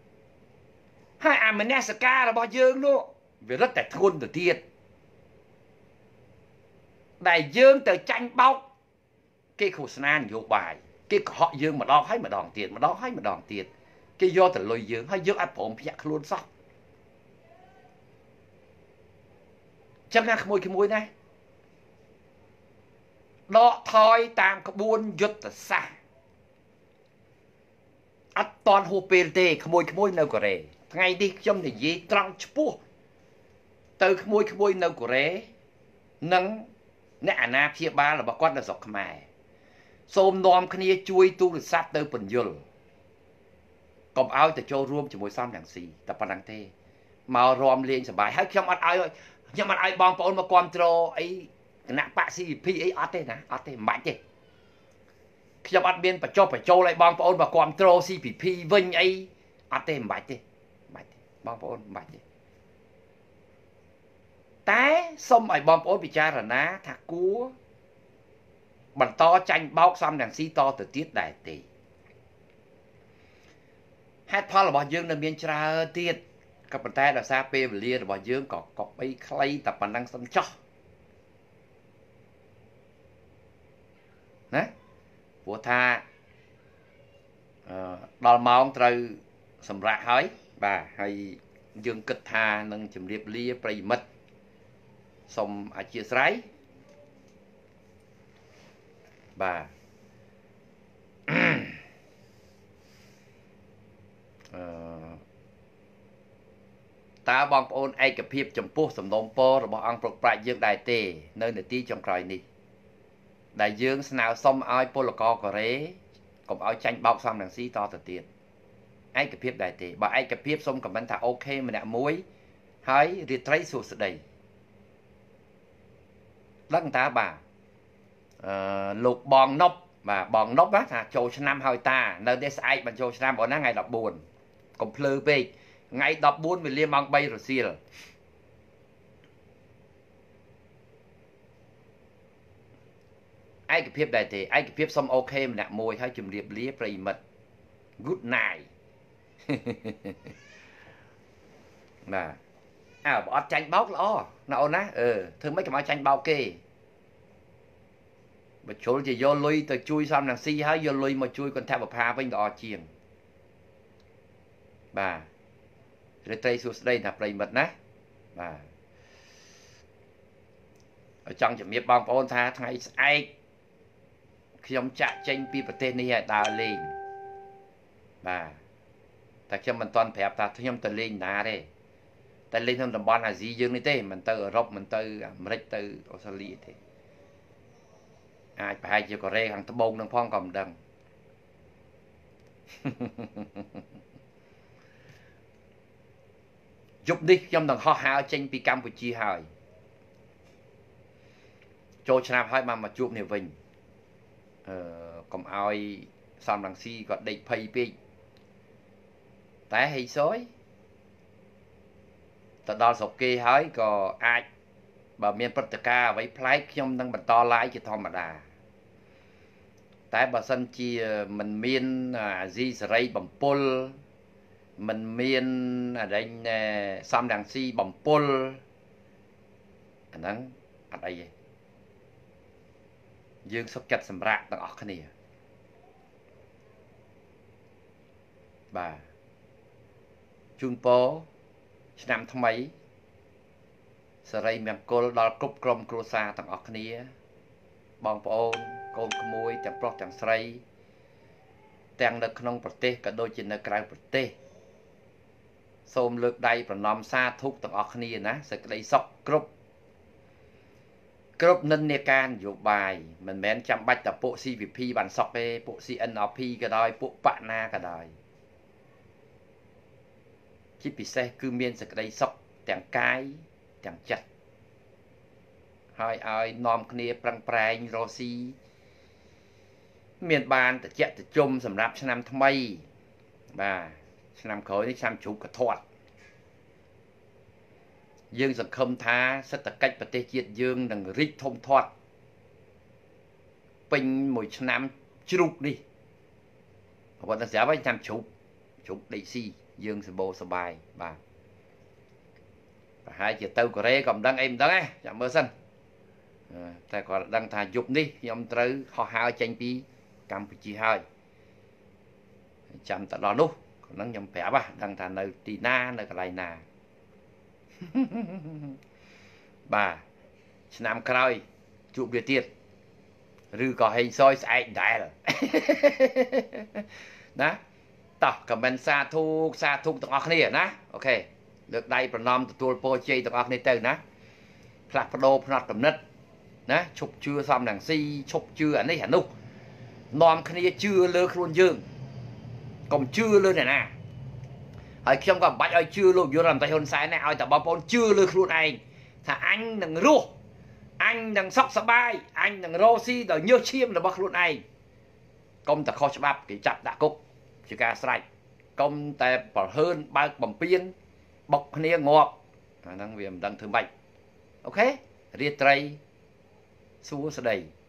ហើយអាមនសិការរបស់យើងនោះវារឹតតែធ្ងន់ទៅទៀតដែលយើងទៅចាញ់បោកគេឃោសនានយោបាយគេកុហកយើងម្ដងហើយម្ដងទៀតម្ដងហើយម្ដងទៀតគេយកទៅលុយយើងហើយយើងអត់ព្រមភ្ញាក់ខ្លួនសោះចឹងណាក្មួយក្មួយណាដកថយតាមក្បួនយុទ្ធសាស្ត្រអត់តន់ហួសពេលទេក្មួយក្មួយនៅកូរ៉េថ្ងៃនេះខ្ញុំនិយាយត្រង់ឆ្ពោះទៅក្មួយក្មួយនៅកូរ៉េនិងអ្នកអាណាព្យាបាលរបស់គាត់នៅស្រុកខ្មែរសូមនាំគ្នាជួយទូរស័ព្ទទៅពន្យល់កុំឲ្យទៅចូលរួមជាមួយសំរងស៊ីតែប៉ុណ្ណឹងទេមករំលេងសប្បាយហើយខ្ញុំអត់ឲ្យខ្ញុំអត់ឲ្យបងប្អូនមកគ្រប់គ្រងអីគណៈបក C V P អីអត់ទេណាអត់ទេមិនបាច់ទេខ្ញុំអត់មានបញ្ចុះបញ្ចូលឲ្យបងប្អូនមកគ្រប់គ្រង C V P វិញអីអត់ទេមិនបាច់ទេមិនបាច់ទេបងប្អូនមិនបាច់ទេតែសូមឲ្យបងប្អូនពិចារណាថាគួរបន្តចាញ់បោកសំរងស៊ីតទៅទៀតដែរទេហេតុផលរបស់យើងនៅមានច្រើនទៀតក៏ប៉ុន្តែដោយសារពេលវេលារបស់យើងក៏កប់បីខ្លីតែប៉ុណ្ណឹងសិនចោះណាព្រោះថាអឺដល់ម៉ោងត្រូវសម្រាប់ហើយបាទហើយយើងគិតថានឹងជម្រាបលាប្រិយមិត្តសូមអធិស្ឋានបាទអឺតើបងប្អូនឯកភាពចំពោះសំណូមពររបស់អង្គប្រកប្រាជ្ញយើងដែរទេនៅនាទីចុងក្រោយនេះដែលយើងស្នើសុំឲ្យពលករកូរ៉េកុំឲ្យចាញ់បោកសំរងស៊ីតទៅទៀតឯកភាពដែរទេបើឯកភាពសូមខមមិនថាអូខេម្នាក់មួយហើយរាត្រីសួស្តីដឹងតើបាទអឺលោកបងណប់បាទបងណប់ណាថាចូលឆ្នាំហើយតានៅនេះស្អែកបញ្ចូលឆ្នាំបងណាថ្ងៃដប់បួនកុំភ្លឺពេកថ្ងៃដប់បួនវេលាម៉ោងបីរសៀលឯកភាពដែរទេឯកភាពសុំអូខេម្នាក់មួយហើយជម្រាបលាប្រិយមិត្ត good night ណាអើបើអត់ចាញ់បោកល្អណាអូនណាអឺធ្វើម៉េចកុំឲ្យចាញ់បោកគេបើជ្រុលជាយកលុយទៅជួយសំរងស៊ីហើយយកលុយមកជួយគន្ធបភាវិញល្អជាងបាទរាត្រីសួស្តីណាប្រិយមិត្តណាបាទចង់ជំរាបបងប្អូនថាថ្ងៃស្អែកខ្ញុំចាក់ចេញពីប្រទេសនេះឲ្យដើរលេងបាទតែខ្ញុំមិនទាន់ប្រាប់ថាខ្ញុំទៅលេងណាទេតែលេងក្នុងតំបន់អាស៊ីយើងនេះទេមិនទៅអឺរ៉ុបមិនទៅអាមេរិកទៅអូស្ត្រាលីទេអាចប្រហែលជាកូរ៉េខាងត្បូងនឹងផងក៏មិនដឹងយប់នេះខ្ញុំនឹងហោះហើរចេញពីកម្ពុជាហើយចូលឆ្នាំហើយមកមកជួបនេះវិញអឺកុំឲ្យសំរងស៊ីក៏ដេកភ័យពេកតែហេសយទៅដល់ស្រុកគេហើយក៏អាចបើមានព្រឹត្តិការណ៍អ្វីប្លែកខ្ញុំនឹងបន្ត live ជាធម្មតាតែបើសិនជាមិនមានអាស៊ីសេរីបំពុលមិនមានអរិញសំរងស៊ីបំពុលអាហ្នឹងអត់អីទេយើងសុខចិត្តសម្រាប់ទាំងអស់គ្នាបាទជូនពរឆ្នាំថ្មីសិរីមង្គលដល់គ្រប់ក្រុមគ្រួសារទាំងអស់គ្នាបងប្អូនកូនក្មួយទាំងប្រុសទាំងស្រីទាំងនៅក្នុងប្រទេសក៏ដូចជានៅក្រៅប្រទេសសូមលើកដៃប្រណម្យសាធុទាំងអស់គ្នាណាសេចក្តីសុខគ្រប់គ្រប់និន្នាការនយោបាយមិនមែនចាំបាច់តែពួក C V P បានសុខទេពួក C N R P ក៏ដោយពួកបកណាក៏ដោយជាពិសេសគឺមានសេចក្តីសុខទាំងកាយទាំងចិត្តហើយឲ្យនាំគ្នាប្រឹងប្រែងរកស៊ីមានបានតិចតិចុំសម្រាប់ឆ្នាំថ្មីបាទឆ្នាំក្រោយនេះឆ្នាំជ្រូកកធាត់យើងសង្ឃឹមថាសេដ្ឋកិច្ចប្រទេសជាតិយើងនឹងរីកធំធាត់ពេញមួយឆ្នាំជ្រូកនេះបើតែស្រាប់ហើយឆ្នាំជ្រូកជ្រូកដេកស៊ី dương sẽ bố sơ bài bà hai chỉ tàu Korea còn đang em đó ấy chẳng mơ sân ta còn đang thà dục đi nhóm tới họ hai tranh pi Campuchia hai chăm tận đó lúc còn đang nhầm phép à đang thà nơi tì na nơi cái này nà bà năm khơi chụp biệt tiệt rư có hình soi sai đại rồi đó tập comment xa thu xa thu tụi ngọc này nè ok được đây phần năm tụi tôi chơi tụi ngọc này từ nè là phần đồ phần tầm nứt nè chụp chưa xong đằng si chụp chưa anh ấy hẳn lúc nòm kia chưa lơ luôn dương còn chưa lơ này nè ở trong còn bắt ơi chưa luôn vô làm tay hôn sai này ơi tập bao chưa lơ luôn anh thà anh đừng rô anh đừng sóc sờ bay anh đừng rô si đòi nhớ chiêm là bắt luôn anh công ta khó chấp bắp cái chặt đã cục chỉ cả sạch công ta bỏ hơn ba bầm piên bọc nia ngọt đang viêm đang thử bệnh ok riết tray xua sẽ đầy